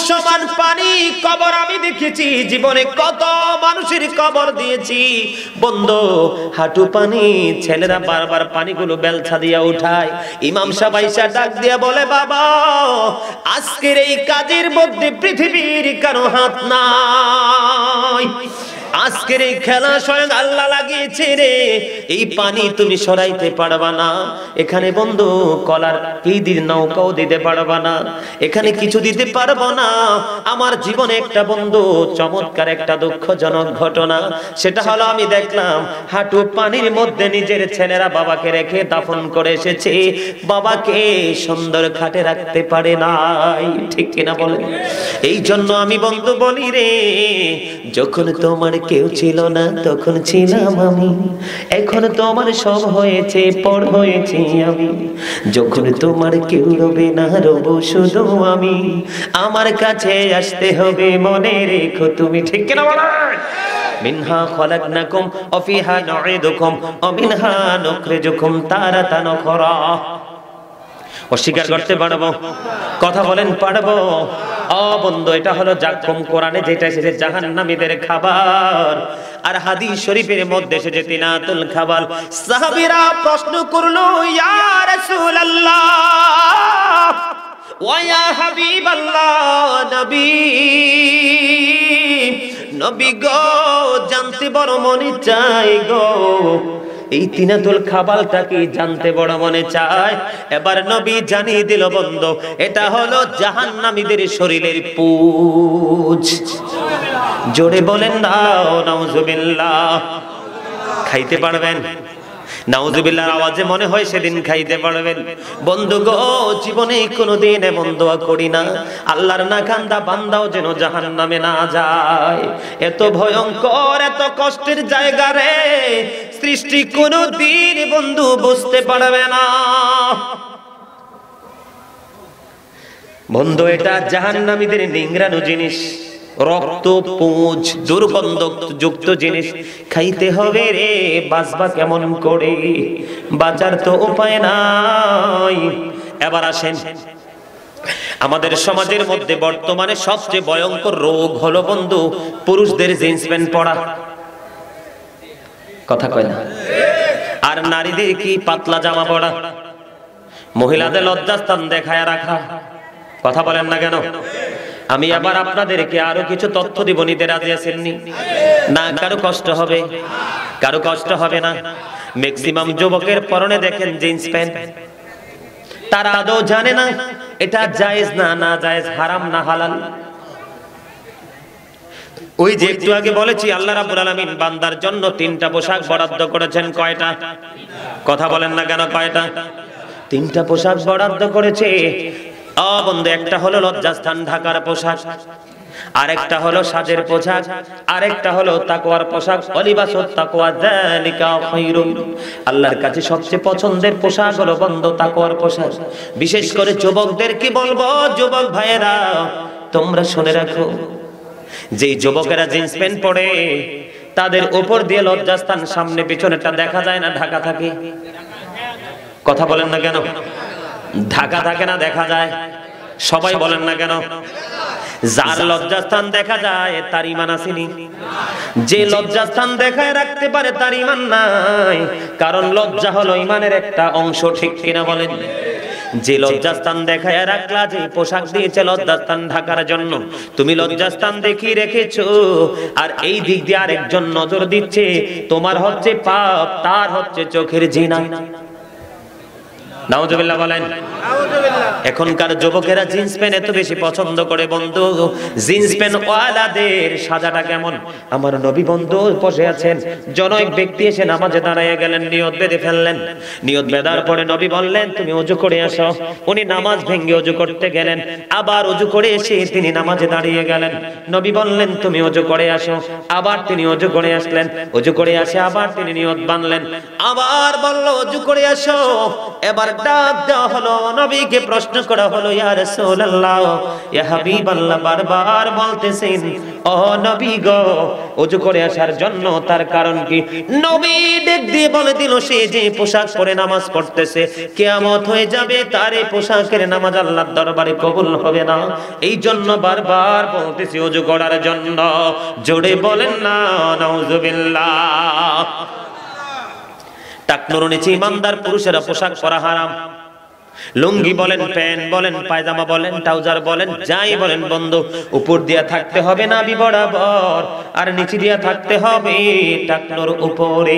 সমান পানি কবর আমি দেখেছি, জীবনে কত মানুষের কবর দিয়েছি বন্ধু, হাঁটু পানি। ছেলেরা বারবার পানিগুলো বেলছা দিয়ে উঠায়। ইমাম সাহেব আয়েশা ডাক দিয়া বলে, বাবা আজকের এই কাজের মধ্যে পৃথিবীর কারো হাত নাই, আজকের এই খেলা স্বয়ং আল্লাহ লাগিয়েছে রে, এই পানি তুমি সরাইতে পারবা না। এখানে বন্ধু কলার কি দিন নৌকাও দিতে পারবা না, এখানে কিছু দিতে পারবো না। আমার জীবনে একটা বন্ধু চমৎকার একটা দুঃখজনক ঘটনা, সেটা হলো আমি দেখলাম হাঁটু পানির মধ্যে নিজের ছেলেরা বাবাকে রেখে দাফন করে এসেছে, বাবাকে সুন্দর খাটে রাখতে পারে নাই, ঠিক কিনা বলেন? এই জন্য আমি বন্ধু বলি রে, যখন তোমার কেউ ছিল না তখন ছিলাম আমি, এখন তোমার সব হয়েছে পর হয়েছি আমি, যখন তোমার কেউ রবে না রব শুধু আমি, আমার কাছে আসতে হবে মনে রেখো তুমি, ঠিক কিনা বলেন? মিনহা খলাকনাকুম ওয়া ফিহা নুঈদুকুম ওয়া মিনহা নুখরিজুকুম তারাতান উখরা। অস্বীকার করতে পারবো? কথা বলেন পারবো? ও বন্ধু, এটা হলো জাককুম কোরআনে যেটা এসেছে জাহান্নামীদের খাবার, আর হাদিস শরীফের মধ্যে এসেছে তিনাতুল খাবার। সাহাবীরা প্রশ্ন করলো, ইয়া রাসূলুল্লাহ ওয়া ইয়া হাবিবাল্লাহ, নবী নবী গো, জানতে বড় মনে চাই গো, এই তিনাতুল খাবালটা কি জানতে বড় মনে চায়। এবার নবী জানিয়ে দিল বন্ধু, এটা হলো জাহান্নামীদের শরীরের পুজ। জোরে বলেন না নাউজুবিল্লাহ। খাইতে পারবেন? নাউজুবিল্লাহর আওয়াজে মনে হয় সেদিন খাইতে পারবেন। বন্ধু গো, জীবনে কোনোদিন এমন দোয়া করি না আল্লাহর না কান্দা বান্দাও যেন জাহান্নামে না যায়। এত ভয়ঙ্কর এত কষ্টের জায়গা রে, সৃষ্টি কোনোদিন বন্ধু বুঝতে পারবে না। বন্ধু এটা জাহান্নামীদের নিংড়ানো জিনিস, রক্ত পুঁজ দুর্গন্ধ যুক্ত জিনিস খাইতে হবে রে, বাঁচবা কেমন করে? বাঁচার তো উপায় নাই। এবার আসেন, আমাদের সমাজের মধ্যে বর্তমানে সবচেয়ে ভয়ঙ্কর রোগ হলো বন্ধু পুরুষদের জিন্স প্যান্ট পরা, কথা কয় না? আর নারীদের কি পাতলা জামা পরা, মহিলাদের লজ্জাস্থান দেখায় রাখা, কথা বলেন না কেন? আমি আবার আপনাদেরকে আরো কিছু তথ্য দিব, নিতে রাজি আছেননি? না কারো কষ্ট হবে? কারো কষ্ট হবে না। ম্যাক্সিমাম যুবকের পরনে দেখেন জিন্স প্যান্ট, তারা আদৌ জানে না এটা জায়েজ না না জায়েজ, হারাম না হালাল। ওই যে একটু আগে বলেছি আল্লাহ রাব্বুল আলামিন বান্দার জন্য তিনটা পোশাক বরাদ্দ করেছেন, কয়টা? কথা বলেন না কেন? কয়টা? তিনটা পোশাক বরাদ্দ করেছে। বন্ধু, একটা হলো লজ্জাস্থান ঢাকার পোশাক, আরেকটা হলো সাজের পোশাক, আরেকটা হলো তাকওয়ার পোশাক। অলিবাসুত তাকওয়া যালিকা খায়রুন, আল্লাহর কাছে সবচেয়ে পছন্দের পোশাক হলো বন্ধু তাকওয়ার পোশাক। বিশেষ করে যুবকদের কি বলবো, যুবক ভাইয়েরা তোমরা শুনে রাখো, যেই যুবকেরা জিন্স প্যান্ট পরে তাদের উপর দিয়ে লজ্জাস্থান সামনে পিছনেটা দেখা যায় না, ঢাকা থাকে। কথা বলেন না কেন? ঢাকা থাকে না, দেখা যায়। সবাই বলেন না কেন? যার লজ্জাস্থান দেখা যায় তার ঈমান আসেনি, যে লজ্জাস্থান দেখায় রাখতে পারে তার ঈমান নাই, কারণ লজ্জা হলো ঈমানের একটা অংশ, ঠিক কিনা বলেন? যে লজ্জাস্থান দেখায় রাখলা, যে পোশাক দিয়েছে লজ্জাস্থান ঢাকার জন্য, তুমি লজ্জাস্থান দেখিয়ে রেখেছো, আর এই দিক দিয়ে আরেকজন নজর দিচ্ছে, তোমার হচ্ছে পাপ, তার হচ্ছে চোখের জিনা। নাউজুবিল্লাহ বলেন। এখনকার যুবকেরা জিন্স প্যান্ট এত বেশি পছন্দ করে বন্ধু, জিন্স প্যান্ট ওয়ালাদের সাজাটা কেমন? আমার নবী বন্ধু বসে আছেন, জনৈক ব্যক্তি এসে নামাজে দাঁড়িয়ে গেলেন, নিয়ত বেঁধে ফেললেন। নিয়ত বেঁধার পরে নবী বললেন তুমি ওযু করে আসো। উনি নামাজ ভেঙে ওযু করতে গেলেন, আবার ওযু করে এসে তিনি নামাজে দাঁড়িয়ে গেলেন। নবী বললেন তুমি ওযু করে আসো, আবার তিনি ওযু করে আসলেন। ওযু করে আসে আবার তিনি নিয়ত বাঁধলেন, আবার বলল ওযু করে আসো। এবার ডাক দেওয়া হলো নবীকে প্রশ্ন করা হলো, ইয়া রাসূলুল্লাহ, ইয়া হাবিবাল্লাহ, বারবার বলতেছেন ও নবী গো, ওযু করে আসার জন্য তার কারণ কি? নবী ডাক দিয়ে বলে দিল, সে যে পোশাক পরে নামাজ পড়তেছে, কিয়ামত হয়ে যাবে, তার এই পোশাকের নামাজ আল্লাহর দরবারে কবুল হবে না। এই জন্য বারবার বলতেছি ওযু করার জন্য। জোরে বলেন না নাউজুবিল্লাহ। টাকনুর নিচে ইমানদার পুরুষেরা পোশাক পরা হারাম। লুঙ্গি বলেন, প্যান্ট বলেন, পায়জামা বলেন, ট্রাউজার বলেন, যাই বলেন বন্ধু, উপর দিয়া থাকতে হবে নাভি বরাবর, আর নিচে দিয়া থাকতে হবে টাকনুর উপরে।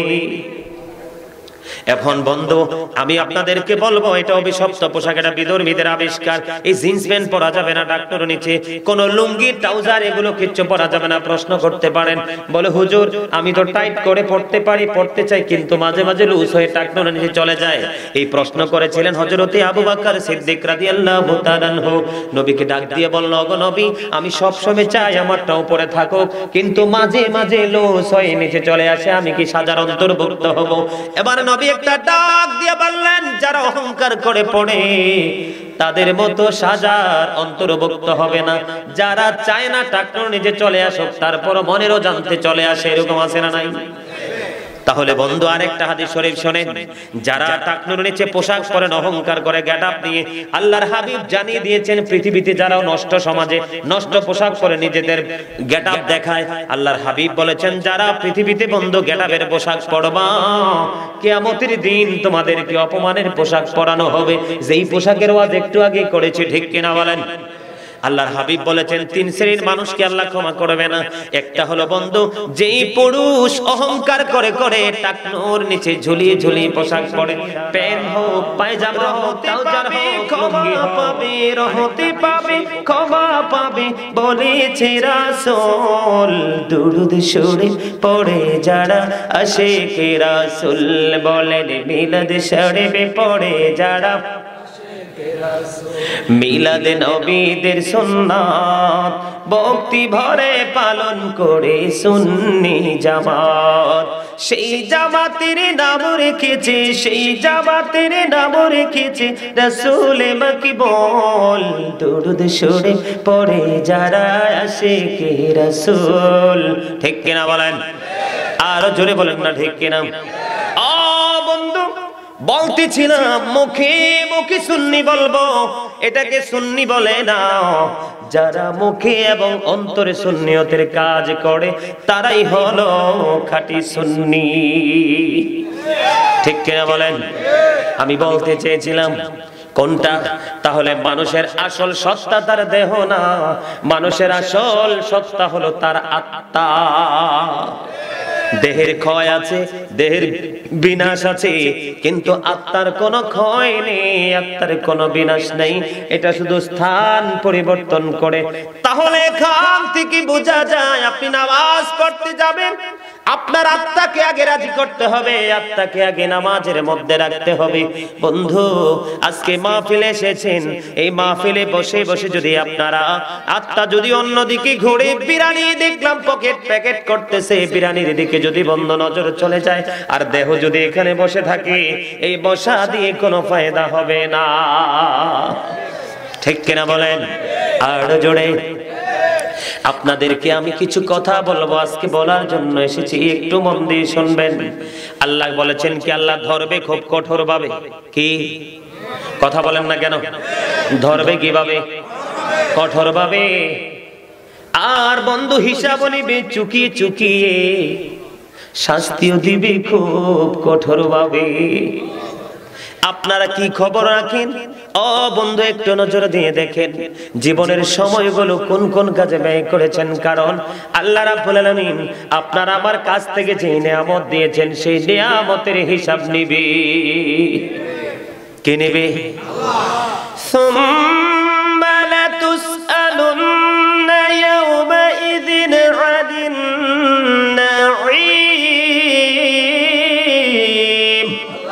এখন বন্ধু আমি আপনাদেরকে বলবো, এটা অভিশপ্ত পোশাক, এটা বিধর্মীদের আবিষ্কার। এই জিন্স প্যান্ট পরা যাবে না টাকনুর নিচে, কোন লুঙ্গি ট্রাউজার এগুলো কিচ্ছু পরা যাবে না। প্রশ্ন করতে পারেন, বলে হুজুর আমি তো টাইট করে পড়তে পারি, পড়তে চাই, কিন্তু মাঝে মাঝে লুজ হয়ে টাকনুর নিচে চলে যায়। এই প্রশ্ন করেছিলেন হযরতে আবু বকর সিদ্দিক রাদিয়াল্লাহু তাআলা আনহু। নবীকে ডাক দিয়ে বলল, ওগো নবী, আমি সব সময় চাই আমারটা উপরে থাকুক, কিন্তু মাঝে মাঝে লুজ হয়ে নিচে চলে আসে, আমি কি সাজার অন্তর্ভুক্ত হব? এবার নবী একটা ডাক দিয়ে বললেন, যারা অহংকার করে পড়ে তাদের মতো সাজার অন্তর্ভুক্ত হবে না। যারা চায় না টাকনুর নিচে চলে আসুক, তারপর মনেরও জানতে চলে আসে, এরকম আছে না নাই? তাহলে বন্ধু আরেকটা হাদিস শরীফ শুনেন, যারা টাকনুর নিচে পোশাক পরেন, অহংকার করে, গেটআপ নিয়ে, আল্লাহর হাবিব জানিয়ে দিয়েছেন পৃথিবীতে যারা নষ্ট সমাজে নষ্ট পোশাক পরে নিজেদের গেটআপ দেখায়, আল্লাহর হাবিব বলেছেন যারা পৃথিবীতে বন্ধু গেটআপের পোশাক পরবা, কিয়ামতের দিন তোমাদেরকে অপমানের পোশাক পরানো হবে। যেই পোশাকের ওয়াজ একটু আগে করেছি, ঠিক কিনা বলেন? আল্লাহর হাবিব বলেছেন তিন শ্রেণীর মানুষকে আল্লাহ ক্ষমা করবে না। একটা হলো বন্ধু, যেই পুরুষ অহংকার করে করে টাকনুর নিচে ঝুলিয়ে ঝুলিয়ে পোশাক পরে, প্যান্ট হোক, পায়জামা হোক, ট্রাউজার হোক, লুঙ্গি পাবে, রহমতে পাবে, ক্ষমা পাবে বলেছে রাসূল। দুরূদ শরীফ পড়ে যারা আশিকে রাসূল, বলেন মিলাদ শরীফ পড়ে যারা, মিলাদে নবীদের সুন্নাত ভক্তি ভরে পালন করে সুন্নি জামাত। সেই জামাতের নাম রেখেছে, সেই জামাতের নাম রেখেছে রাসূল মাকবুল। দুরূদ শরীফ পড়ে যারা আশিকে রাসূল। ঠিক কিনা বলেন? আরো জোরে বলেন না, ঠিক কিনা? বন্ধু বলতেছিলাম মুখে মুখে সুন্নি বলবো, এটাকে সুন্নি বলে না। যারা মুখে এবং অন্তরে সুন্নিয়তের কাজ করে তারাই হলো খাঁটি সুন্নি। ঠিক কিনা বলেন? আমি বলতে চেয়েছিলাম কোনটা? তাহলে মানুষের আসল সত্তা তার দেহ না, মানুষের আসল সত্তা হলো তার আত্মা। দেহের ক্ষয় আছে, দেহের বিনাশ আছে, কিন্তু আত্মার কোনো ক্ষয় নেই, আত্মার কোনো বিনাশ নেই। এটা শুধু স্থান পরিবর্তন করে। তাহলে এখান থেকে বোঝা যায়, আপনি নামাজ পড়তে যাবেন, আপনার আত্মাকে আগে রাজি করতে হবে, আত্মাকে আগে নামাজের মধ্যে রাখতে হবে। বন্ধু আজকে মাহফিলে এসেছেন, এই মাহফিলে বসে বসে যদি আপনারা আত্মা যদি অন্যদিকে ঘুরে, বিরানি দেখলাম পকেট প্যাকেট করতেছে, বিরানির দিকে যদি বন্ধ নজর চলে যায়, আর দেহ যদি এখানে বসে থাকে, এই বসা দিয়ে কোনো ফায়দা হবে না। ঠিক কিনা বলেন? আর জোরে। আপনাদেরকে আমি কিছু কথা বলবো, আজকে বলার জন্য এসেছি, একটু মন দিয়ে শুনবেন। আল্লাহ বলেছেন কি? আল্লাহ ধরবে খুব কঠোর ভাবে। কি কথা বলেন না কেন? ধরবে কিভাবে? কঠোর ভাবে। আর বন্ধু হিসাব নিবে চুকিয়ে চুকিয়ে, শাস্তিও দিবে খুব কঠোর ভাবে। আপনারা কি খবর রাখেন? ও বন্ধু একটু নজর দিয়ে দেখেন জীবনের সময়গুলো কোন কোন কাজে ব্যয় করেছেন। কারণ আল্লাহ রাব্বুল আলামিন আপনার আমার কাছ থেকে যে নিয়ামত দিয়েছেন, সেই নিয়ামতের হিসাব নিবে। কে নেবে? সুম্মা লাতুসআলুন্না ইয়াওমাইযিন আনিন নাঈম।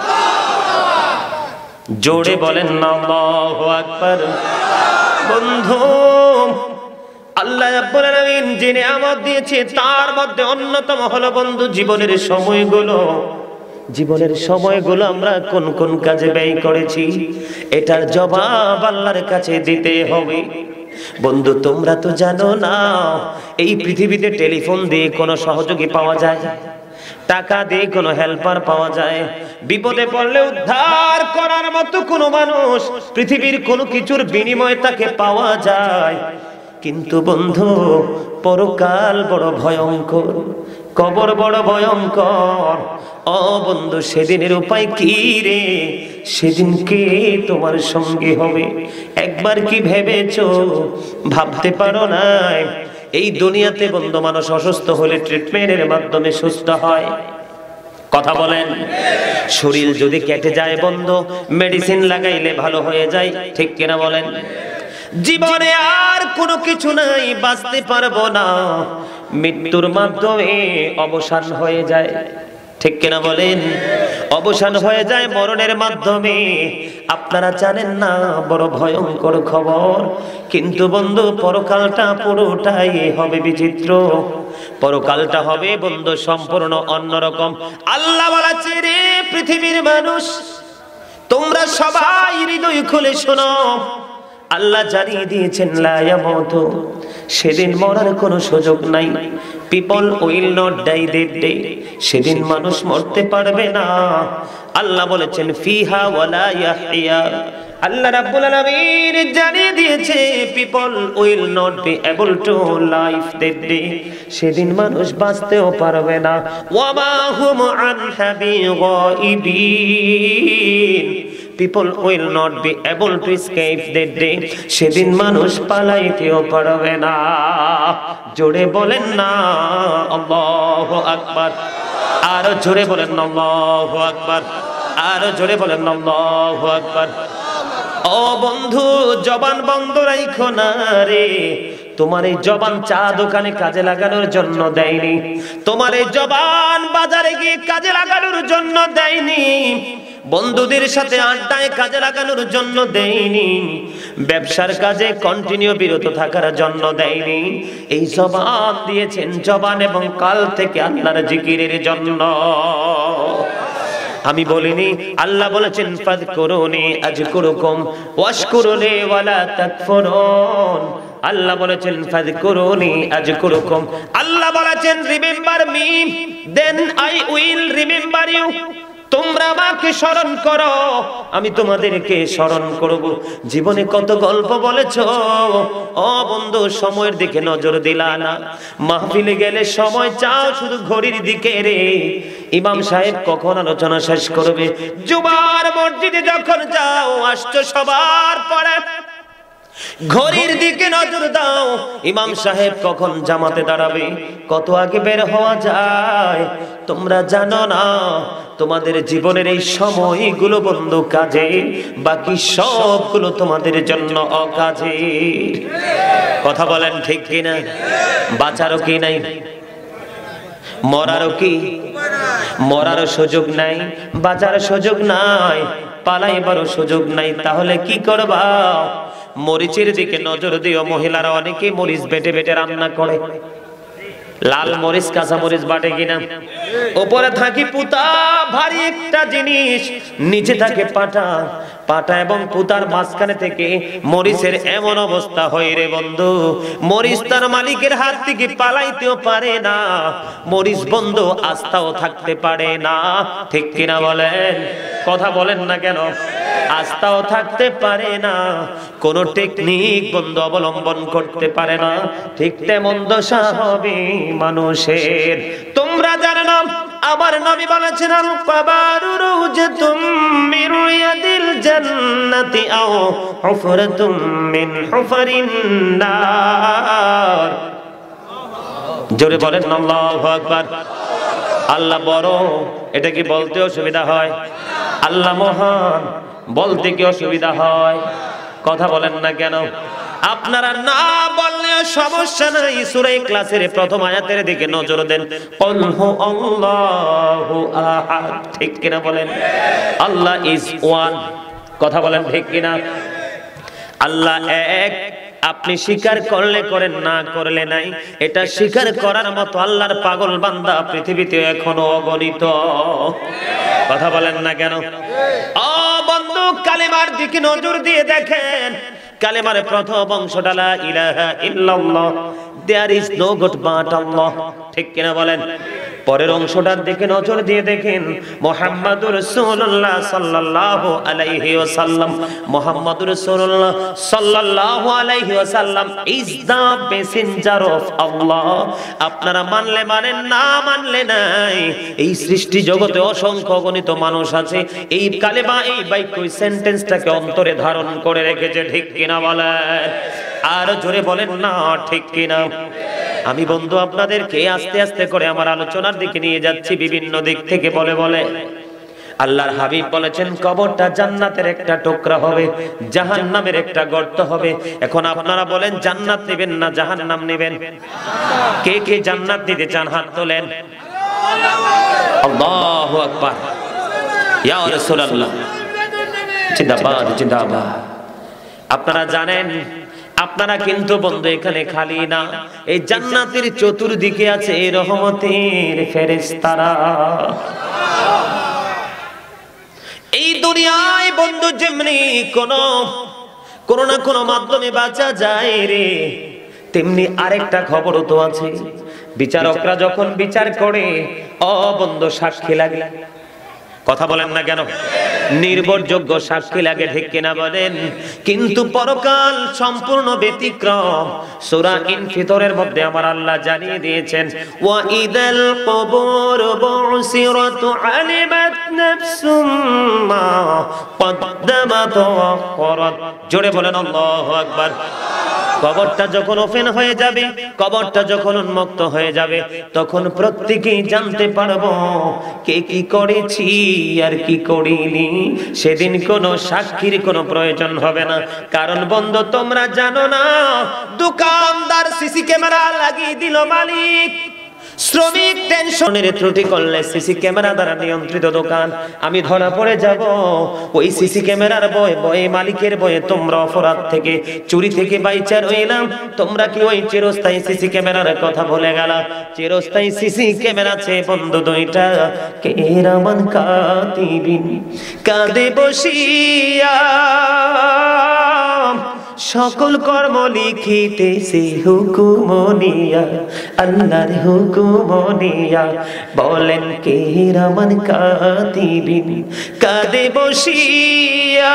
জোরে বলেন না আল্লাহু আকবার। বন্ধু আল্লাহ রাব্বুল আলামিন যে নিয়ামত দিয়েছে, তার মধ্যে অন্যতম হলো বন্ধু জীবনের সময়গুলো। জীবনের সময়গুলো আমরা কোন কোন কাজে ব্যয় করেছি, এটার জবাব আল্লাহর কাছে দিতে হবে। বন্ধু তোমরা তো জানো না, এই পৃথিবীতে টেলিফোন দিয়ে কোনো সহযোগী পাওয়া যায়, টাকা দিয়ে কোনো হেল্পার পাওয়া যায়, বিপদে পড়লে উদ্ধার করার মতো কোনো মানুষ পৃথিবীর কোনো কিছুর বিনিময়ে তাকে পাওয়া যায়। কিন্তু বন্ধু পরকাল বড় ভয়ঙ্কর, কবর বড় ভয়ঙ্কর। ও বন্ধু সেদিনের উপায় কি রে? সেদিন কে তোমার সঙ্গে হবে একবার কি ভেবেছো? ভাবতে পারো না? এই দুনিয়াতে বন্ধু মানুষ অসুস্থ হলে ট্রিটমেন্টের মাধ্যমে সুস্থ হয়, কথা বলেন। শরীর যদি কেটে যায় বন্ধু মেডিসিন লাগাইলে ভালো হয়ে যায়, ঠিক কিনা বলেন? জীবনে আর কোনো কিছু নাই, বাঁচতে পারবো না, মৃত্যুর মাধ্যমে অবসান হয়ে যায়, ঠিক কিনা বলেন? অবসান হয়ে যায় মরণের মাধ্যমে। আপনারা জানেন না, বড় ভয়ঙ্কর খবর। কিন্তু বন্ধু পরকালটা পুরোটাই হবে বিচিত্র, পরকালটা হবে বন্ধু সম্পূর্ণ অন্যরকম। আল্লাহ বলেছে, রে পৃথিবীর মানুষ তোমরা সবাই হৃদয় খুলে শোনো, আল্লাহ জানিয়ে দিয়েছেন লা ইয়ামুতু, সেদিন মরার কোনো সুযোগ নাই। People will not die that day, সেদিন মানুষ মরতে পারবে না। আল্লাহ বলেছেন ফিহা ওয়ালা ইয়াহইয়া, আল্লাহ রাব্বুল আলামিন জানিয়ে দিয়েছে people will not be able to life that day, সেদিন মানুষ বাঁচতেও পারবে না। ওয়া মা হুম আনহা বিগাইবিন, people will not be able to escape that day, সেদিন মানুষ পালাইতেও পারবে না। জোরে বলেন না আল্লাহু আকবার, আরো জোরে বলেন আল্লাহু আকবার, আরো জোরে বলেন আল্লাহু আকবার। ও বন্ধু জবান বন্ধ রাখো না রে, তোমার এই জবান চা দোকানে কাজে লাগানোর জন্য দেয়নি, তোমার এই জবান বাজারে গিয়ে কাজে লাগানোর জন্য দেয়নি, বন্ধুদের সাথে আড্ডায় কাজে লাগানোর জন্য দেয়নি, ব্যবসার কাজে কন্টিনিউ বিরত থাকার জন্য দেয়নি। এই জবান দিয়েছেন জবান এবং কাল থেকে আল্লাহর জিকিরের জন্য। আমি বলিনি, আল্লাহ বলেছেন ফাযকুরুনি আযকুরুকুম ওয়াশকুরুনি ওয়ালা তাকফুরুন। আল্লাহ বলেছেন ফাযকুরুনি আযকুরুকুম, আল্লাহ বলেছেন remember me then I will remember you. তোমরা আমাকে স্মরণ করো, আমি তোমাদেরকে স্মরণ করব। জীবনে কত গল্প বলেছো ও বন্ধু, সময়ের দিকে নজর দিলা না। মাহফিলে গেলে সময় চাও শুধু ঘড়ির দিকে রে, ইমাম সাহেব কখন আলোচনা শেষ করবে। জুমার মসজিদে যখন যাও আসছো সবার পরে, ঘড়ির দিকে নজর দাও, ইমাম সাহেব কখন জামাতে দাঁড়াবে, কত আগে বের হওয়া যায়। তোমরা জানো না তোমাদের জীবনের এই সময়গুলো বন্ধু কাজে, বাকি সবগুলো তোমাদের জন্য অকাজে। কথা বলেন ঠিক কিনা? বাঁচারও কি নাই, মরারও কি, মরারও সুযোগ নাই, বাঁচার সুযোগ নাই, পালাইবারও সুযোগ নাই। তাহলে কি করবা? মরিচের দিকে নজর দিও। মহিলারা অনেকে মরিচ বেটে বেটে রান্না করে, লাল মরিচ কাঁচা মরিচ বাটে কিনা। উপরে থাকি পুতা ভারী একটা জিনিস, নিচে থাকে পাটা, পাটা এবং পুতার মাঝখানে থেকে মরিচের এমন অবস্থা হয় রে বন্ধু, মরিচ তার মালিকের হাত থেকে পালাইতেও পারে না, মরিচ বন্ধু আস্থাও থাকতে পারে না, ঠিক কিনা বলেন? কথা বলেন না কেন? আস্থাও থাকতে পারে না, কোন টেকনিক বন্ধু অবলম্বন করতে পারে না। ঠিক তেমন দশা হবে মানুষের। তোমরা জানো না আমার নবী বলেছেন আল কবারু রুজাতুম মিন রিয়াদিল জান্নাতি আও হুফরাতুম মিন হুফারিন নার। জোরে বলেন আল্লাহু আকবার। আল্লাহ বড়, এটা কি বলতে অসুবিধা হয়? আল্লাহ মহান, বলতে কি অসুবিধা হয়? কথা বলেন না কেন? আপনারা না বললে সমস্যা নাই। সূরা ইখলাসের প্রথম আয়াতের দিকে নজর দেন, কুল হু আল্লাহু আহাদ, ঠিক কিনা বলেন? আল্লাহ ইজ ওয়ান, কথা বলেন ঠিক কিনা? আল্লাহ এক। আপনি স্বীকার করলে করেন, না করলে নাই। এটা স্বীকার করার মতো আল্লাহর পাগল বান্দা পৃথিবীতে এখনো অগণিত। কথা বলেন না কেন? ও বন্ধু, কালেমার দিকে নজর দিয়ে দেখেন। কালেমার প্রথম অংশটা লা ইলাহা ইল্লাল্লাহ, there is no god but Allah, ঠিক কিনা বলেন? পরের অংশটার দিকে নজর দিয়ে দেখেন, মুহাম্মাদুর রাসূলুল্লাহ সাল্লাল্লাহু আলাইহি ওয়াসাল্লাম, মুহাম্মাদুর রাসূলুল্লাহ সাল্লাল্লাহু আলাইহি ওয়াসাল্লাম is the messenger of Allah. আপনারা মানলে মানেন, না মানলে নাই। এই সৃষ্টি জগতে অসংখ্য গণিত মানুষ আছে, এই কালেমা, এই বাক্য, এই সেন্টেন্সটাকে অন্তরে ধারণ করে রেখেছে, ঠিক কিনা বলেন? আর জোরে বলেন না ঠিক কিনা? আমি বন্ধু আপনাদেরকে আস্তে আস্তে করে আমার আলোচনার দিকে নিয়ে যাচ্ছি, বিভিন্ন দিক থেকে বলে বলে। আল্লাহর হাবিব বলেছেন কবরটা জান্নাতের একটা টুকরা হবে, জাহান্নামের একটা গর্ত হবে। এখন আপনারা বলেন জান্নাত নেবেন না জাহান্নাম নেবেন? কে কে জান্নাত নিতে চান হাত তোলেন। আল্লাহু আকবার, ইয়া রাসূলুল্লাহ, জিন্দাবাদ জিন্দাবাদ। আপনারা জানেন, আপনারা কিন্তু বন্ধু এখানে খালি না, এই জান্নাতের চতুর্দিকে আছে রহমতের ফেরেশতারা। এই দুনিয়ায় বন্ধু যেমনি কোন না কোন মাধ্যমে বাঁচা যায় রে, তেমনি আরেকটা খবরও তো আছে। বিচারকরা যখন বিচার করে, ও বন্ধু সাক্ষী লাগে। কথা বলেন না কেন? নির্ভরযোগ্য সাক্ষী লাগে, ঠিক কিনা বলেন? কিন্তু পরকাল সম্পূর্ণ ব্যতিক্রম। সূরা ইনফিতরের মধ্যে আমার আল্লাহ জানিয়ে দিয়েছেন, ওয়া ইদাল কুবুর বুসিরাত আলিমাত নাফসুম মা কদ্দামাত ওয়া আখরাত। জোরে বলেন আল্লাহু আকবার। কবরটা যখন ওপেন হয়ে যাবে, কবরটা যখন উন্মুক্ত হয়ে যাবে, তখন প্রত্যেকেই জানতে পারবো কে কি করেছি আর কি করিনি। সেদিন কোনো সাক্ষীর কোনো প্রয়োজন হবে না। কারণ বন্ধু তোমরা জানো না, দোকানদার সিসি ক্যামেরা লাগিয়ে দিল, মালিক শ্রমিক টেনশনের ত্রুটি করলে সিসি ক্যামেরা দ্বারা নিয়ন্ত্রিত দোকান, আমি ধরা পড়ে যাব। ওই সিসি ক্যামেরার ভয়ে মালিকের ভয়ে তোমরা অপরাধ থেকে, চুরি থেকে বাইচা রইলাম। তোমরা কি ওই চিরস্থায়ী সিসি ক্যামেরার কথা ভুলে গেলা? চিরস্থায়ী সিসি ক্যামেরা আছে বন্ধু দুইটা, কিরামান কাতিবিন, কাঁদে বসিয়া সকল কর্ম লিখিতেছে হুকুমনিয়া, আল্লাহর হুকুমনিয়া। বলেন কিরামান কাতিবিন, কাঁদে বসিয়া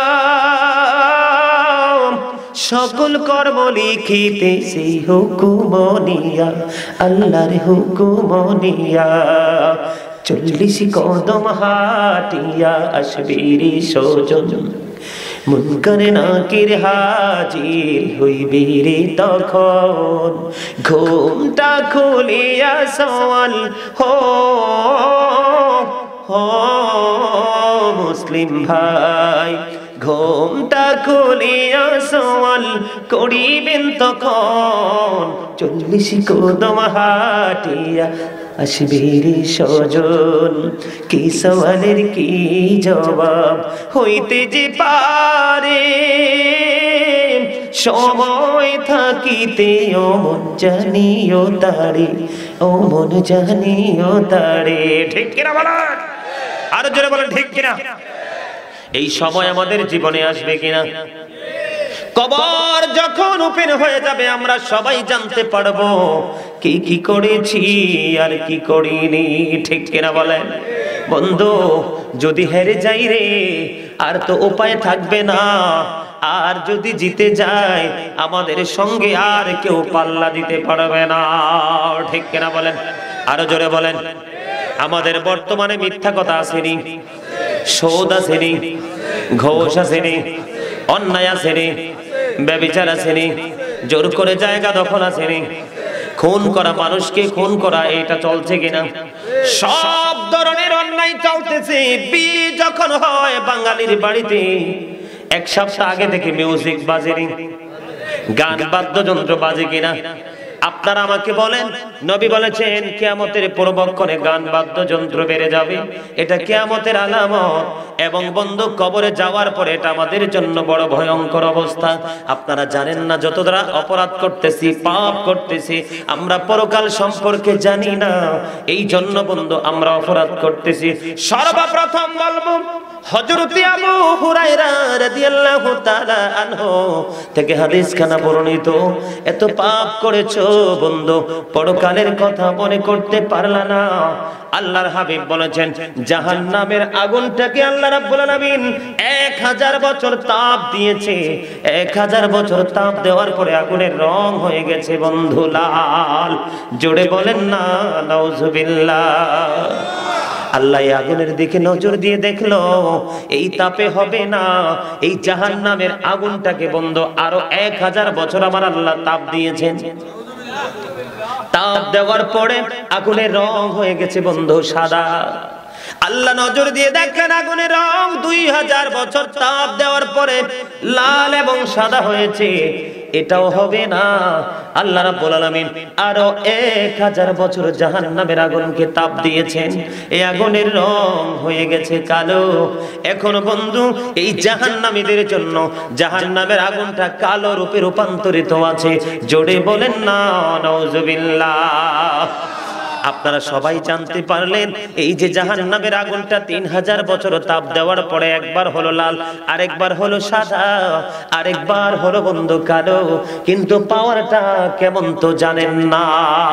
সকল কর্ম লিখিতেছে হুকুমনিয়া, আল্লাহর হুকুমনিয়া। 40 কদম হাটিয়া আসবি রে সজন, মুনকার নাকির হাজির হইবি রে তখন। ঘুমটা খুলিয়া সওয়াল হো হো মুসলিম ভাই, ঘুমটা খুলিয়া সওয়াল করিবেন তখন। 40 কদম হাটিয়া আসবি রে সজন, কি সওয়ালের কি জবাব হইতে যে পারে। সময় থাকিতে ও মন জানিও তারে, ও মন জানিও তারে। ঠিক কিনা বলেন? আরো জোরে বলেন ঠিক কিনা? এই সময় আমাদের জীবনে আসবে কিনা? কবর যখন ওপেন হয়ে যাবে, আমরা সবাই জানতে পারবো কি কি করেছি আর কি করিনি, ঠিক কিনা বলেন? বন্ধু যদি হেরে যাই রে, আর তো উপায় থাকবে না। আর যদি জিতে যায়, আমাদের সঙ্গে আর কেউ পাল্লা দিতে পারবে না, ঠিক কিনা বলেন? আরো জোরে বলেন। আমাদের বর্তমানে মিথ্যা কথা আসেনি, সুদ আসেনি, ঘোষ আসেনি, অন্যায় আসেনি, ব্যভিচার আসেনি, জোর করে জায়গা দখল আসেনি, খুন করা, মানুষকে খুন করা, এটা চলছে কিনা? সব ধরনের অন্যায় চলতেছে। বিয়ে যখন হয় বাঙালির বাড়িতে, এক সপ্তাহ আগে থেকে মিউজিক বাজেনি, গান বাদ্যযন্ত্র বাজে কিনা? আপনারা আমাকে বলেন, নবী বলেছেন কিয়ামতের পূর্বক্ষণে গান বাদ্যযন্ত্র বেড়ে যাবে, এটা কিয়ামতের আলামত। এবং বন্ধু, কবরে যাওয়ার পরে এটা আমাদের জন্য বড় ভয়ঙ্কর অবস্থা। আপনারা জানেন না, যতটা অপরাধ করতেছি, পাপ করতেছি, আমরা পরকাল সম্পর্কে জানি না, এই জন্য বন্ধু আমরা অপরাধ করতেছি। সর্বপ্রথম বলবো, হযরত আবু হুরায়রা রাদিয়াল্লাহু তাআলা আনহু থেকে হাদিস খানা বর্ণিত, এত পাপ করেছো বন্ধু, পরকালের কথা মনে করতে পারলা না। আল্লাহর হাবিব বলেছেন, জাহান্নামের আগুনটাকে আল্লাহ রাব্বুল আলামিন 1000 বছর তাপ দিয়েছে। 1000 বছর তাপ দেওয়ার পরে আগুনের রং হয়ে গেছে বন্ধু লাল। জোরে বলেন না নাউজুবিল্লাহ। আল্লাহ আগুনের দিকে নজর দিয়ে দেখলো, এই তাপে হবে না, এই জাহান্নামের আগুনটাকে বন্ধ আরো 1000 বছর আমার আল্লাহ তাপ দিয়েছেন। তাপ দেওয়ার পরে আগুনের রং হয়ে গেছে বন্ধু সাদা। আল্লাহ নজর দিয়ে দেখেন আগুনের রং 2000 বছর তাপ দেওয়ার পরে লাল এবং সাদা হয়েছে। এটাও হবে না, আল্লাহ রাব্বুল আলামিন আরো 1000 বছর জাহান্নামের আগুনকে তাপ দিয়েছেন। এই আগুনের রং হয়ে গেছে কালো। এখন বন্ধু, এই জাহান্নামীদের জন্য জাহান্নামের আগুনটা কালো রূপে রূপান্তরিত আছে। জোরে বলেন না নাউজুবিল্লাহ। আপনারা সবাই জানতে পারলেন, এই যে জাহান্নামের আগুনটা 3000 বছর তাপ দেওয়ার পরে একবার হলো লাল, আরেকবার হলো সাদা, আরেকবার হলো বন্ধু কালো, কিন্তু পাওয়ারটা কেমন তো জানেন না,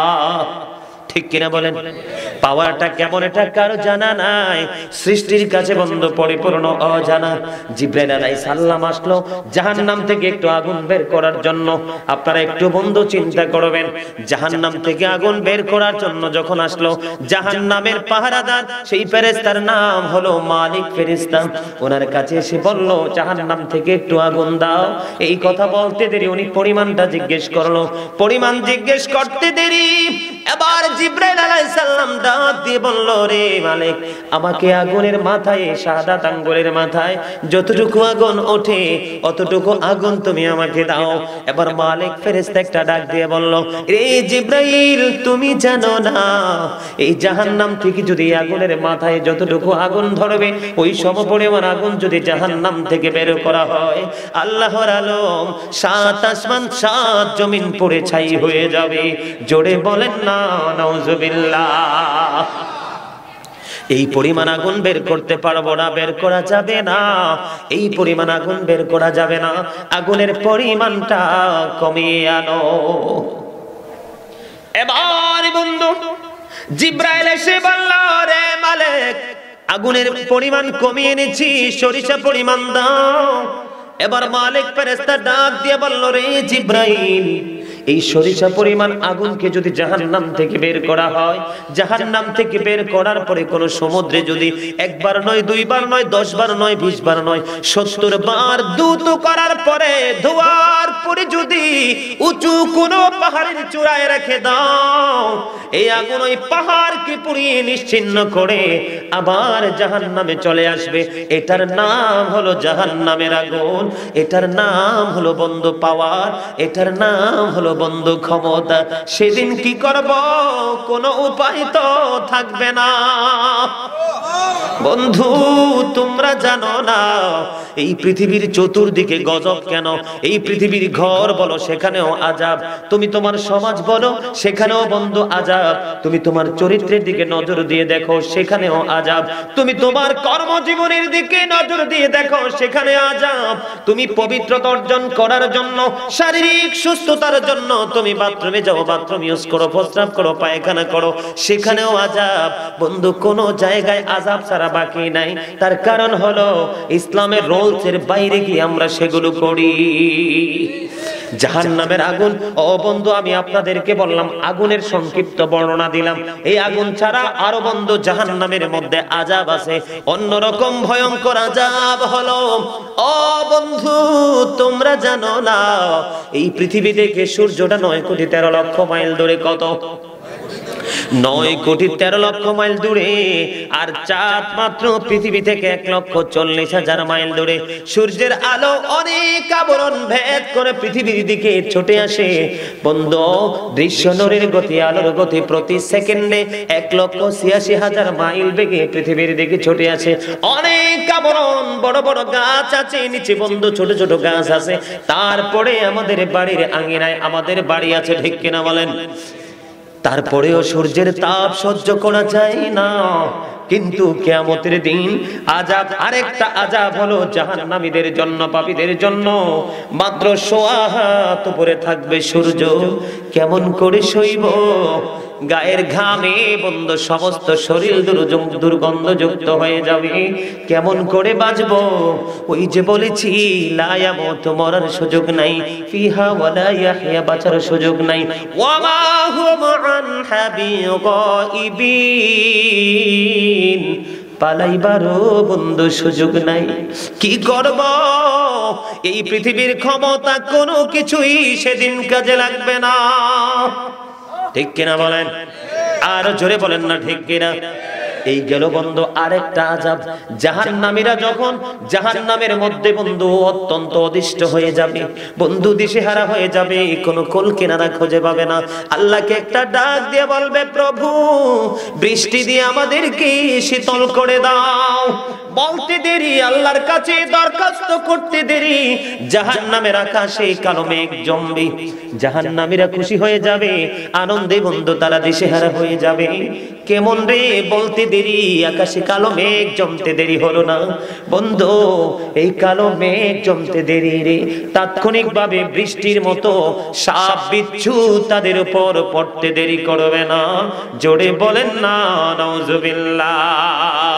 ঠিক কিনা বলেন? পাওয়ারটা কেমন এটা কারো জানা নাই, সৃষ্টির কাছে বন্ধু পরিপূর্ণ অজানা। জিবরাইল আলাইহিস সালাম আসলো জাহান্নাম থেকে একটু আগুন বের করার জন্য। আপনারা একটু বন্ধু চিন্তা করবেন, জাহান্নাম থেকে আগুন বের করার জন্য যখন আসলো, জাহান্নামের পাহারাদার সেই ফেরেশতার নাম হলো মালিক ফেরেশতা, ওনার কাছে এসে বলল, জাহান্নাম থেকে একটু আগুন দাও। এই কথা বলতে দেরি উনি পরিমাণটা জিজ্ঞেস করলো। পরিমাণ জিজ্ঞেস করতে দেরি, এবার জিবরাইল আলাইহিস সালাম ডাক দিয়ে বলল, রে মালিক, আমাকে আগুনের মাথায়, সাদা আঙ্গুলের মাথায় যতটুকু আগুন ওঠে অতটুকু আগুন তুমি আমাকে দাও। এবার মালিক ফেরেশতা একটা ডাক দিয়ে বলল, রে জিবরাইল, তুমি জানো না, এই জাহান্নাম থেকে যদি আগুনের মাথায় যতটুকু আগুন ধরবে, ওই সমপরিমাণ আগুন যদি জাহান্নাম থেকে বের করা হয়, আল্লাহর আলম 7 আসমান 7 জমিন পুড়ে ছাই হয়ে যাবে। জোরে বলেন না নাউজুবিল্লাহ। এই পরিমাণ আগুন বের করতে পারবো না, বের করা যাবে না, এই পরিমাণ আগুন বের করা যাবে না, আগুনের পরিমাণটা কমিয়ে আনো। এবার বন্ধু জিবরাইল এসে বলল, রে মালিক, আগুনের পরিমাণ কমিয়ে নিয়েছি, সরিষা পরিমাণ দাও। এবার মালিক ফেরেশতা ডাক দিয়ে বলল, রে জিবরাইল, এই সরিষা পরিমাণ আগুনকে যদি জাহান্নাম থেকে বের করা হয়, জাহান্নাম থেকে বের করার পরে কোন সমুদ্রে যদি একবার নয়, 2 বার নয়, 10 বার নয়, 20 বার নয়, 70 বার দ্রুত করার পরে ধোয়ার পরে যদি উঁচু কোন পাহাড়ের চূড়ায় রেখে দাও, এই আগুন ওই পাহাড়কে পুড়িয়ে নিশ্চিহ্ন করে আবার জাহান্নামে চলে আসবে। এটার নাম হলো জাহান্নামের আগুন, এটার নাম হলো বন্ধু পাওয়ার, এটার নাম হলো বন্ধু ক্ষমতা। সেদিন কি করব, কোনো উপায় তো থাকবে না। বন্ধু তোমরা জানো না, এই পৃথিবীর চতুর্দিকে গজব কেন? এই পৃথিবীর ঘর বলো, সেখানেও আযাব। তুমি তোমার সমাজ বলো, সেখানেও বন্ধু আযাব। তুমি তোমার চরিত্রের দিকে নজর দিয়ে দেখো, সেখানেও আযাব। তুমি তোমার কর্মজীবনের দিকে নজর দিয়ে দেখো, সেখানে আযাব। তুমি পবিত্রতা অর্জন করার জন্য, শারীরিক সুস্থতার জন্য তুমি বাথরুমে যাও, বাথরুম ইউজ করো, প্রস্রাব করো, পায়খানা করো, সেখানেও আযাব। বন্ধু কোনো জায়গায় আযাব ছাড়া বাকি নাই। তার কারণ হলো ইসলামের রুলস এর বাইরে গিয়ে আমরা সেগুলো করি। জাহান্নামের আগুন, ও বন্ধু আমি আপনাদেরকে বললাম, আগুনের সংক্ষিপ্ত বর্ণনা দিলাম। এই আগুন ছাড়া আরো বন্ধু জাহান্নামের মধ্যে আযাব আছে, অন্যরকম ভয়ঙ্কর আযাব হলো, ও বন্ধু তোমরা জানো না, এই পৃথিবী থেকে সূর্যটা 9 কোটি 13 লক্ষ মাইল দূরে। কত? 9,13,00,000 মাইল দূরে, আর চাঁদ মাত্র পৃথিবী থেকে 1,40,000 মাইল দূরে। সূর্যের আলো অনেক আবরণ ভেদ করে পৃথিবীর দিকে ছুটে আসে। বন্ধু, দৃশ্য নূরের গতি, আলোর গতি প্রতি সেকেন্ডে 1,86,000 মাইল বেগে পৃথিবীর দিকে ছুটে আসে। অনেক আবরণ, বড় বড় গাছ আছে নিচে বন্ধু, ছোট ছোট গাছ আছে। তারপরে আমাদের বাড়ির আঙিনায় আমাদের বাড়ি আছে, ঠিক কিনা বলেন? তারপরেও সূর্যের তাপ সহ্য করা যায় না। কিন্তু কিয়ামতের দিন আযাব, আরেকটা আযাব হলো জাহান্নামীদের জন্য, পাপীদের জন্য। মাত্র সোয়া হাত উপরে থাকবে সূর্য। কেমন করে সইব? গায়ের ঘামে বন্ধু সমস্ত শরীর দুর্গন্ধযুক্ত হয়ে যাবে। কেমন করে বাঁচবো? ওই যে বলেছি, লা ইয়ামুতু, মরার সুযোগ নাই, ফিহা ওয়ালা ইয়াহইয়া, বাঁচার সুযোগ নাই। ওয়া মা হুয়া আন হাবিগাইবিন, পালাইবারও বন্ধু সুযোগ নাই। কি করব? এই পৃথিবীর ক্ষমতা কোনো কিছুই সেদিন কাজে লাগবে না, ঠিক কিনা বলেন? আর জোরে বলেন না ঠিক কিনা? এই গেল বন্ধু আরেকটা আযাব। জাহান্নামীরা যখন জাহান্নামের মধ্যে বন্ধু অত্যন্ত অদিষ্ট হয়ে যাবে, বন্ধু দিশেহারা হয়ে যাবে, কোনো কোল কিনারা খুঁজে পাবে না। আল্লাহকে একটা ডাক দিয়ে বলবে, প্রভু বৃষ্টি দিয়ে আমাদেরকে শীতল করে দাও। বলতে দেরি, আল্লাহর কাছে দরখাস্ত করতে দেরি, জাহান্নামের আকাশে কালো মেঘ জমবে। জাহান্নামীরা খুশি হয়ে যাবে, আনন্দে বন্ধু তারা দিশেহারা হয়ে যাবে। কেমন রে? বলতে দেরি, আকাশে কালো মেঘ জমতে দেরি হলো না বন্ধু। এই কালো মেঘ জমতে দেরি রে, তাৎক্ষণিকভাবে বৃষ্টির মতো সাপ বিচ্ছু তাদের উপর পড়তে দেরি করবে না। জোরে বলেন না নাউজুবিল্লাহ।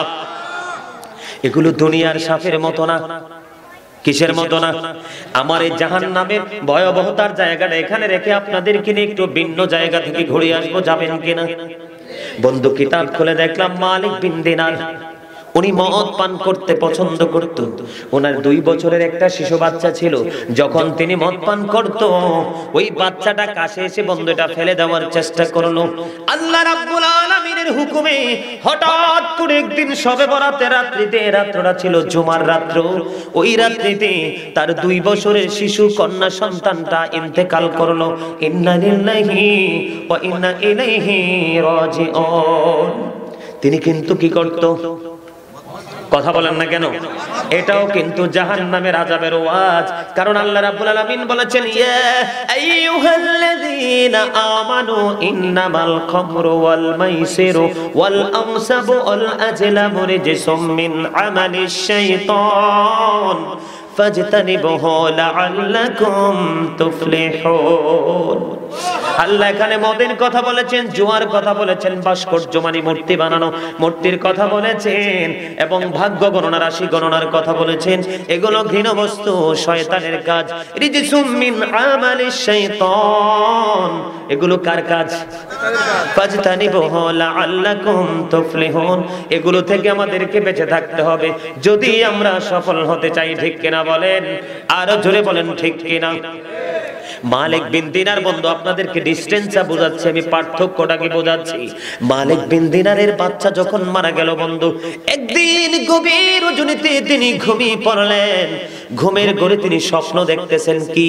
এগুলো দুনিয়ার সাপের মতো না। কিসের মতো না? আমার এই জাহান্নামের ভয়াবহতার জায়গাটা এখানে রেখে আপনাদেরকে নিয়ে একটু ভিন্ন জায়গা থেকে ঘুরে আসবো, যাবেন কিনা? বন্ধু কিতাব খুলে দেখলাম মালিক বিন দিনার, উনি মদ পান করতে পছন্দ করত। ওনার 2 বছরের একটা শিশু বাচ্চা ছিল। যখন তিনি মদ পান করত, ওই বাচ্চাটা কাছে এসে বন্ধু এটা ফেলে দেওয়ার চেষ্টা করলো। আল্লাহ রাব্বুল আলামিনের হুকুমে হঠাৎ করে একদিন শবে বরাতের রাত্রিতে, রাতটা ছিল জুমার রাত্র, ওই রাত্রিতে তার 2 বছরের শিশু কন্যা সন্তানটা ইন্তেকাল করলো। ইন্না লিল্লাহি ওয়া ইন্না ইলাইহি রাজিউন। তিনি কিন্তু কি করত? কথা বলেন না কেন? এটাও কিন্তু জাহান্নামের আযাবের ওয়াজ। কারণ আল্লাহ রাব্বুল আলামিন বলেছেন, ইয়া আইয়ুহাল্লাযীনা আমানু ইন্নামাল খামরু ওয়াল মাইসিরু ওয়াল আনসাবু ওয়াল আজলামু রিজসুম মিন আমালিশ শাইতান ফাজতানিবুহু লাআল্লাকুম তুফলিহুন। আল্লাহ এখানে মদের কথা বলেছেন, জুয়ার কথা বলেছেন, ভাস্কর্য মানে মূর্তি বানানো, মূর্তির কথা বলেছেন, এবং ভাগ্য গণনা, রাশি গণনার কথা বলেছেন। এগুলো ঘৃণ্য বস্তু, শয়তানের কাজ। রিজসুম মিন আমালিশ শাইতান, এগুলো কার কাজ? ফাজতানিবুহু লাআল্লাকুম তুফলিহুন। এগুলো থেকে আমাদেরকে বেঁচে থাকতে হবে যদি আমরা সফল হতে চাই, ঠিক কিনা বলেন? আর জোরে বলেন ঠিক কিনা? মালিক বিন দিনার বন্ধু আপনাদেরকে ডিসটেন্সটা বোঝাচ্ছি, আমি পার্থক্যটা কি বোঝাচ্ছি। মালিক বিন দিনারের বাচ্চা যখন মারা গেল বন্ধু, একদিন গভীর রজনীতে তিনি ঘুমিয়ে পড়লেন। ঘুমের ঘরে তিনি স্বপ্ন দেখতেছেন কি?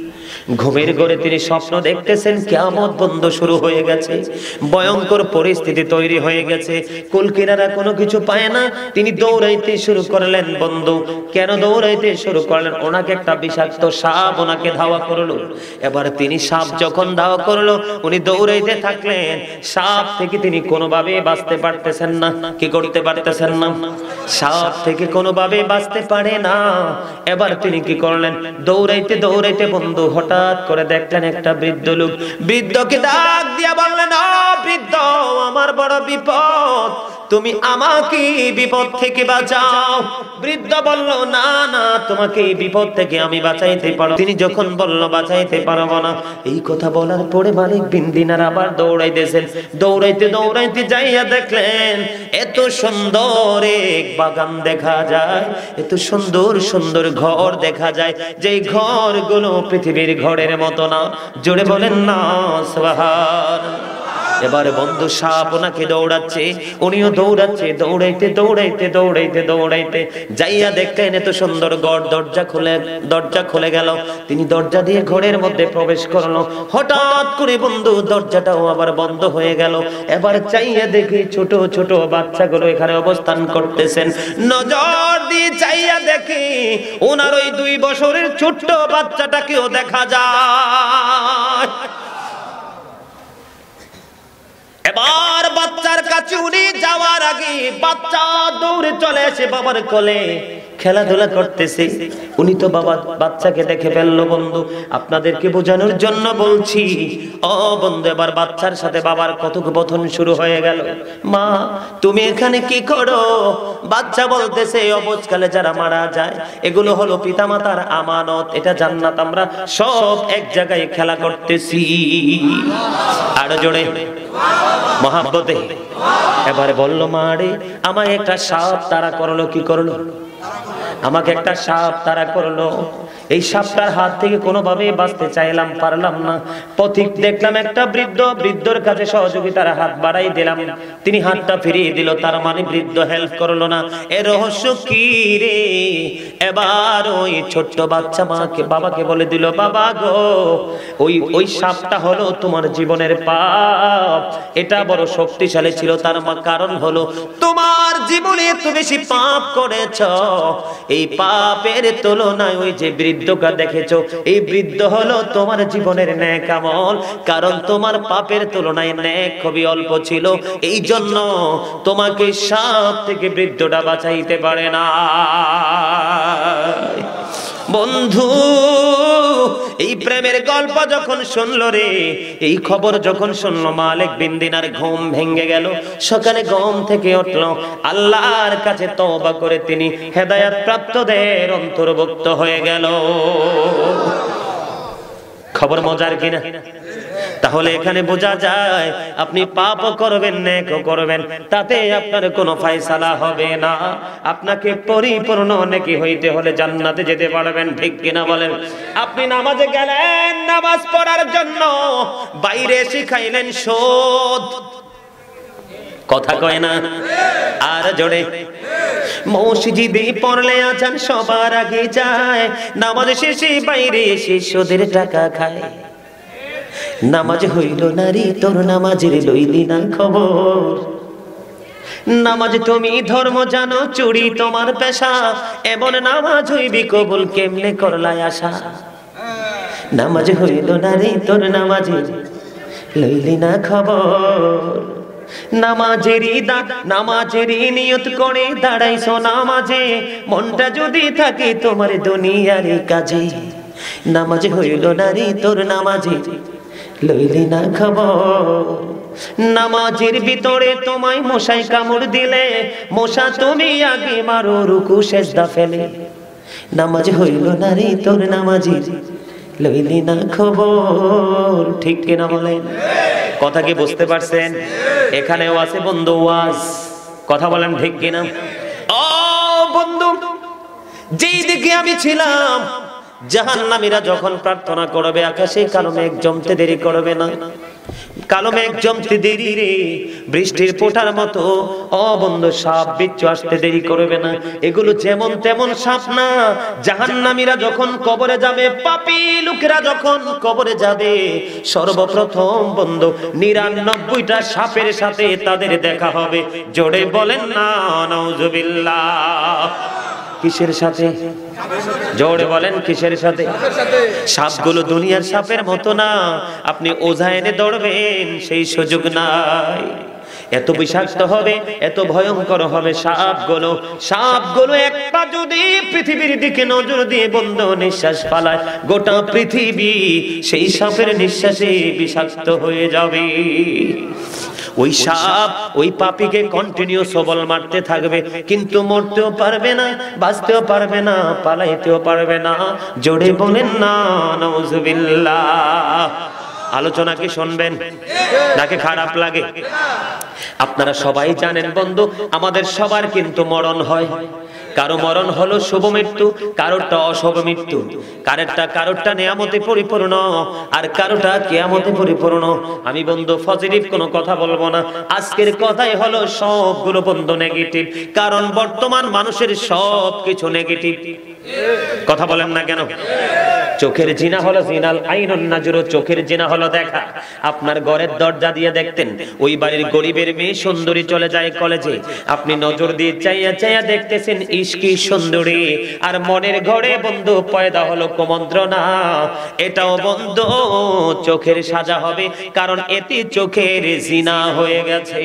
ঘুমের ঘরে তিনি স্বপ্ন দেখতেছেন কিয়ামত বন্ধ শুরু হয়ে গেছে, ভয়ঙ্কর পরিস্থিতি তৈরি হয়ে গেছে, কুলকিনারা কোনো কিছু পায় না। তিনি দৌড়াইতে শুরু করলেন বন্ধু। কেন দৌড়াইতে শুরু করলেন? ওনাকে একটা বিষাক্ত সাপ ওনাকে ধাওয়া করলো। এবার তিনি সাপ যখন ধাওয়া করলো, উনি দৌড়াইতে থাকলেন। সাপ থেকে তিনি কোনোভাবে বাঁচতে পারতেছেন না। কি করতে পারতেছেন না? সাপ থেকে কোনোভাবে বাঁচতে পারে না। এবার তিনি কি করলেন? দৌড়াইতে দৌড়াইতে বন্ধু হঠাৎ করে দেখলেন একটা বৃদ্ধ লোক। বৃদ্ধকে ডাক দিয়া বললেন, ও বৃদ্ধ, আমার বড় বিপদ, তুমি আমাকে বিপদ থেকে বাঁচাও। বৃদ্ধ বলল, না না, তোমাকে এই বিপদ থেকে আমি বাঁচাইতে পারবো। তিনি যখন বলল বাঁচাইতে পারবো না, এই কথা বলার পরে মালিক বিন দিনার আবার দৌড়াইতেছেন। দৌড়াইতে দৌড়াইতে যাইয়া দেখলেন এত সুন্দর এক বাগান দেখা যায়, এত সুন্দর সুন্দর ঘর দেখা যায়, যেই ঘরগুলো পৃথিবীর ঘরের মতো না। জোরে বলেন না সুবহানাল্লাহ। এবারে বন্ধু সাপ ওনাকে দৌড়াচ্ছে, উনিও দৌড়াচ্ছে, দৌড়াইতে দৌড়াইতে দৌড়াইতে দৌড়াইতে যাইয়া দেখলেন এত সুন্দর ঘর, দরজা খুলে গেল। তিনি দরজা দিয়ে ঘরের মধ্যে প্রবেশ করলো। হঠাৎ করে বন্ধু দরজাটাও আবার বন্ধ হয়ে গেল। এবার চাইয়া দেখি ছোট ছোট বাচ্চাগুলো এখানে অবস্থান করতেছেন। নজর দিয়ে চাইয়া দেখি ওনার ওই 2 বছরের ছোট্ট বাচ্চাটাকেও দেখা যায়। এবার বাচ্চার কাছে উনি যাওয়ার আগে বাচ্চা দৌড়ে চলে আসে বাবার কোলে, খেলাধুলা করতেছে। উনি তো বাচ্চাকে দেখে ফেললো। বন্ধু আপনাদেরকে বোঝানোর জন্য বলছি, ও বন্ধু এবার বাচ্চার সাথে বাবার কথোপকথন শুরু হয়ে গেল। মা তুমি এখানে কি করো? বাচ্চা বলতেছে অবুঝকালে যারা মারা যায় এগুলো হলো পিতামাতার আমানত, এটা জান্নাত, আমরা সব এক জায়গায় খেলা করতেছি। আরো জোরে মহাব্বতে। এবারে বলল মা রে আমায় একটা সাপ তাড়া করলো। কি করলো? আমাকে একটা সাপ তাড়া করলো। এই সাপটার হাত থেকে কোনোভাবে বাঁচতে চাইলাম, পারলাম না। পথিক দেখলাম একটা বৃদ্ধর কাছে সহযোগিতার হাত বাড়াই দিলাম, তিনি হাতটা ফিরিয়ে দিল, তার মানে বৃদ্ধ হেল্প করলো না। এর রহস্য কি রে? এবার ওই ছোট্ট বাচ্চা বাবাকে বলে দিল, বাবা গো ওই সাপটা হলো তোমার জীবনের পাপ, এটা বড় শক্তিশালী ছিল। তার কারণ হলো তোমার জীবনে এত বেশি পাপ করেছ, এই পাপের তুলনায় ওই যে বৃদ্ধকে দেখেছো, এই বৃদ্ধ হলো তোমার জীবনের নেক আমল। কারণ তোমার পাপের তুলনায় নেক খুবই অল্প ছিল, এই জন্য তোমাকে সাপ থেকে বৃদ্ধটা বাঁচাইতে পারে না। বন্ধু এই প্রেমের গল্প যখন শুনলো রে, এই খবর যখন শুনলো, মালিক বিন দিনার ঘুম ভেঙে গেল। সকালে ঘুম থেকে উঠলো, আল্লাহর কাছে তওবা করে তিনি হেদায়েত প্রাপ্তদের অন্তর্ভুক্ত হয়ে গেল। খবর মজার কিনা? তাহলে এখানে বোঝা যায় আপনি পাপও করবেন নেকও করবেন, তাতে আপনার কোনো ফয়সালা হবে না। আপনাকে পরিপূর্ণ নেকি হইতে হলে জান্নাতে যেতে পারবেন, ঠিক কিনা বলেন? আপনি নামাজে গেলেন নামাজ পড়ার জন্য, বাইরে শিখাইলেন সুদ, কথা কয় না? আর জোরে মসজিদে পড়লে আজান সবার আগে যায়, নামাজ শেষে বাইরে এসে সুদের টাকা খায়। নামাজ হইল নারী তোর নামাজের লইলি না খবর। নামাজ তুমি ধর্ম জানো, চুরি তোমার পেশা, এমন নামাজ হইবি কবুল কেমনে করলাই আশা। নামাজ হইল নারী তোর নামাজের লইলি না খবর। নামাজেরই নিয়ত করে দাঁড়াইছো নামাজে, মনটা যদি থাকে তোমার দুনিয়ার কাজে। নামাজ হইল নারী তোর নামাজে লইলি না খবর। নামাজের ভিতরে তোমায় মশাই কামড় দিলে, মশা তুমি আগে মারো রুকু সেজদা ফেলে। নামাজ হইল নারী তোর নামাজে লইলি না খবর, ঠিক কিনা বলেন? কথা কি বুঝতে পারছেন? এখানেও আছে বন্ধু ওয়াজ, কথা বলেন ঠিক কিনা? ও বন্ধু, যেই দিকে আমি ছিলাম, জাহান্নামীরা যখন প্রার্থনা করবে আকাশে কালো মেঘ জমতে দেরি করবে না। কালো মেঘ জমতে দেরি রে, বৃষ্টির ফোঁটার মতো। ও বন্ধু, সাপ বিচ্ছু আসতে দেরি করবে না। এগুলো যেমন তেমন সাপ না। জাহান্নামীরা যখন কবরে যাবে, পাপী লোকেরা যখন কবরে যাবে, সর্বপ্রথম বন্ধু 99টা সাপের সাথে তাদের দেখা হবে। জোরে বলেন না নাউজুবিল্লাহ। কিসের সাথে? জোরে বলেন কিসের সাথে? সাপগুলো দুনিয়ার সাপের মতো না, আপনি ওঝা এনে দৌড়বেন সেই সুযোগ নাই। এত বিষাক্ত হবে, এত ভয়ঙ্কর হবে সাপগুলো একটা যদি পৃথিবীর দিকে নজর দিয়ে বন্ধ নিঃশ্বাস ফালায়, গোটা পৃথিবী সেই সাপের নিঃশ্বাসে বিষাক্ত হয়ে যাবে। ওই সাপ ওই পাপীকে কন্টিনিউ সবল মারতে থাকবে, কিন্তু মরতেও পারবে না, বাঁচতেও পারবে না, পালাইতেও পারবে না। জোরে বলেন না নাউজুবিল্লাহ। আলোচনা কি শুনবেন নাকি খারাপ লাগে? আপনারা সবাই জানেন বন্ধু, আমাদের সবার কিন্তু মরণ হয়। কারো মরণ হলো শুভ মৃত্যু, কারোরটা অশুভ মৃত্যু, কারোরটা নিয়ামতে পরিপূর্ণ আর কারোটা কিয়ামতে পরিপূর্ণ। আমি বন্ধু পজিটিভ কোনো কথা বলবো না, আজকের কথাই হলো সবগুলো বন্ধু নেগেটিভ, কারণ বর্তমান মানুষের সব কিছু নেগেটিভ। কথা বলেন না কেন? চোখের জিনা হলো জিনাল আইনুন নাজরু, চোখের জিনা হলো দেখা। আপনার ঘরের দরজা দিয়ে দেখতেন ওই বাড়ির গরিবের মেয়ে সুন্দরী চলে যায় কলেজে, আপনি নজর দিয়ে চাইয়া চাইয়া দেখতেছেন ইশকি সুন্দরী, আর মনের ঘরে বন্ধু পয়দা হলো কুমন্ত্রণা। এটাও বন্ধু চোখের সাজা হবে, কারণ এতে চোখের জিনা হয়ে গেছে।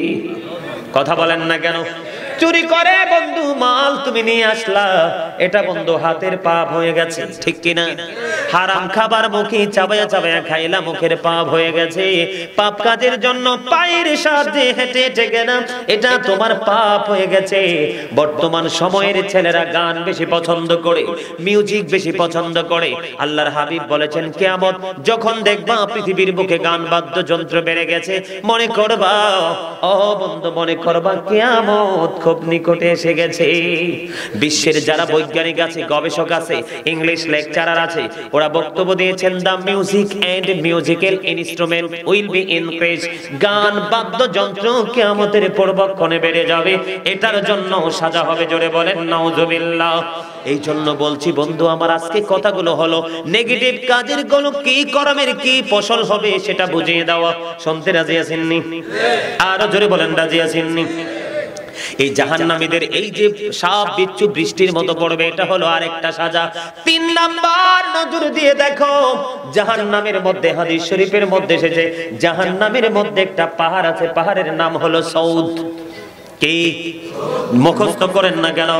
কথা বলেন না কেন? চুরি করে বন্ধু মাল তুমি নিয়ে আসলা, এটা বন্ধু হাতের পাপ হয়ে গেছে, ঠিক কিনা? হারাম খাবার মুখে চাবায়া চাবায়া খাইলা, মুখের পাপ হয়ে গেছে। পাপ কাজের জন্য পায়ের সাথে হেঁটে হেঁটে গেলাম, এটা তোমার পাপ হয়ে গেছে। বর্তমান সময়ের ছেলেরা গান বেশি পছন্দ করে, মিউজিক বেশি পছন্দ করে। আল্লাহর হাবিব বলেছেন কিয়ামত যখন দেখবা পৃথিবীর বুকে গান বাদ্যযন্ত্র বেড়ে গেছে, মনে করবা ও বন্ধু, মনে করবা কিয়ামত খুব নিকটে এসে গেছে। বিশ্বের যারা বৈজ্ঞানিক আছে, গবেষক আছে, ইংলিশ লেকচারার আছে, ওরা বক্তব্য দিয়েছেন the music and musical instrument will be increase, গান বাদ্যযন্ত্র কিয়ামতের পূর্বক্ষণে বেড়ে যাবে, এটার জন্য সাজা হবে। জোরে বলেন নাউজুবিল্লাহ। এই জন্য বলছি বন্ধু আমার, আজকে কথাগুলো হলো নেগেটিভ কাজের গুলো কি কর্মের কি ফসল হবে সেটা বুঝিয়ে দেওয়া। শুনতে রাজি আছেননি? আরো জোরে বলেন রাজি আছেননি? এই জাহান্নামীদের এই যে সাপ বিচ্ছু বৃষ্টির মতো পড়বে, এটা হলো আরেকটা সাজা। 3 নাম্বার নজর দিয়ে দেখো জাহান্নামের মধ্যে, হাদিস শরীফের মধ্যে এসেছে জাহান্নামের মধ্যে একটা পাহাড় আছে, পাহাড়ের নাম হলো সৌদ। কি মুখস্থ করেন না কেন?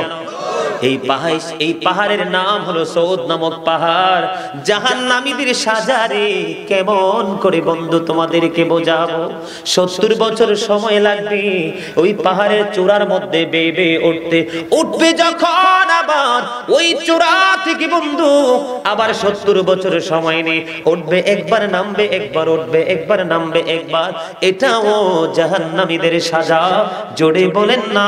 এই পাহাড়ের নাম হলো সৌদ নামক পাহাড়। জাহান্নামীদের সাজারে কেমন করে বন্ধু তোমাদেরকে বোঝাবো? 70 বছর সময় লাগবে ওই পাহাড়ের চূড়ার মধ্যে বেয়ে বেয়ে উঠবে যখন, আবার ওই চূড়া থেকে বন্ধু আবার 70 বছর সময় নিয়ে উঠবে, একবার নামবে, একবার উঠবে, একবার নামবে, একবার। এটাও জাহান্নামীদের সাজা। জোরে বলেন না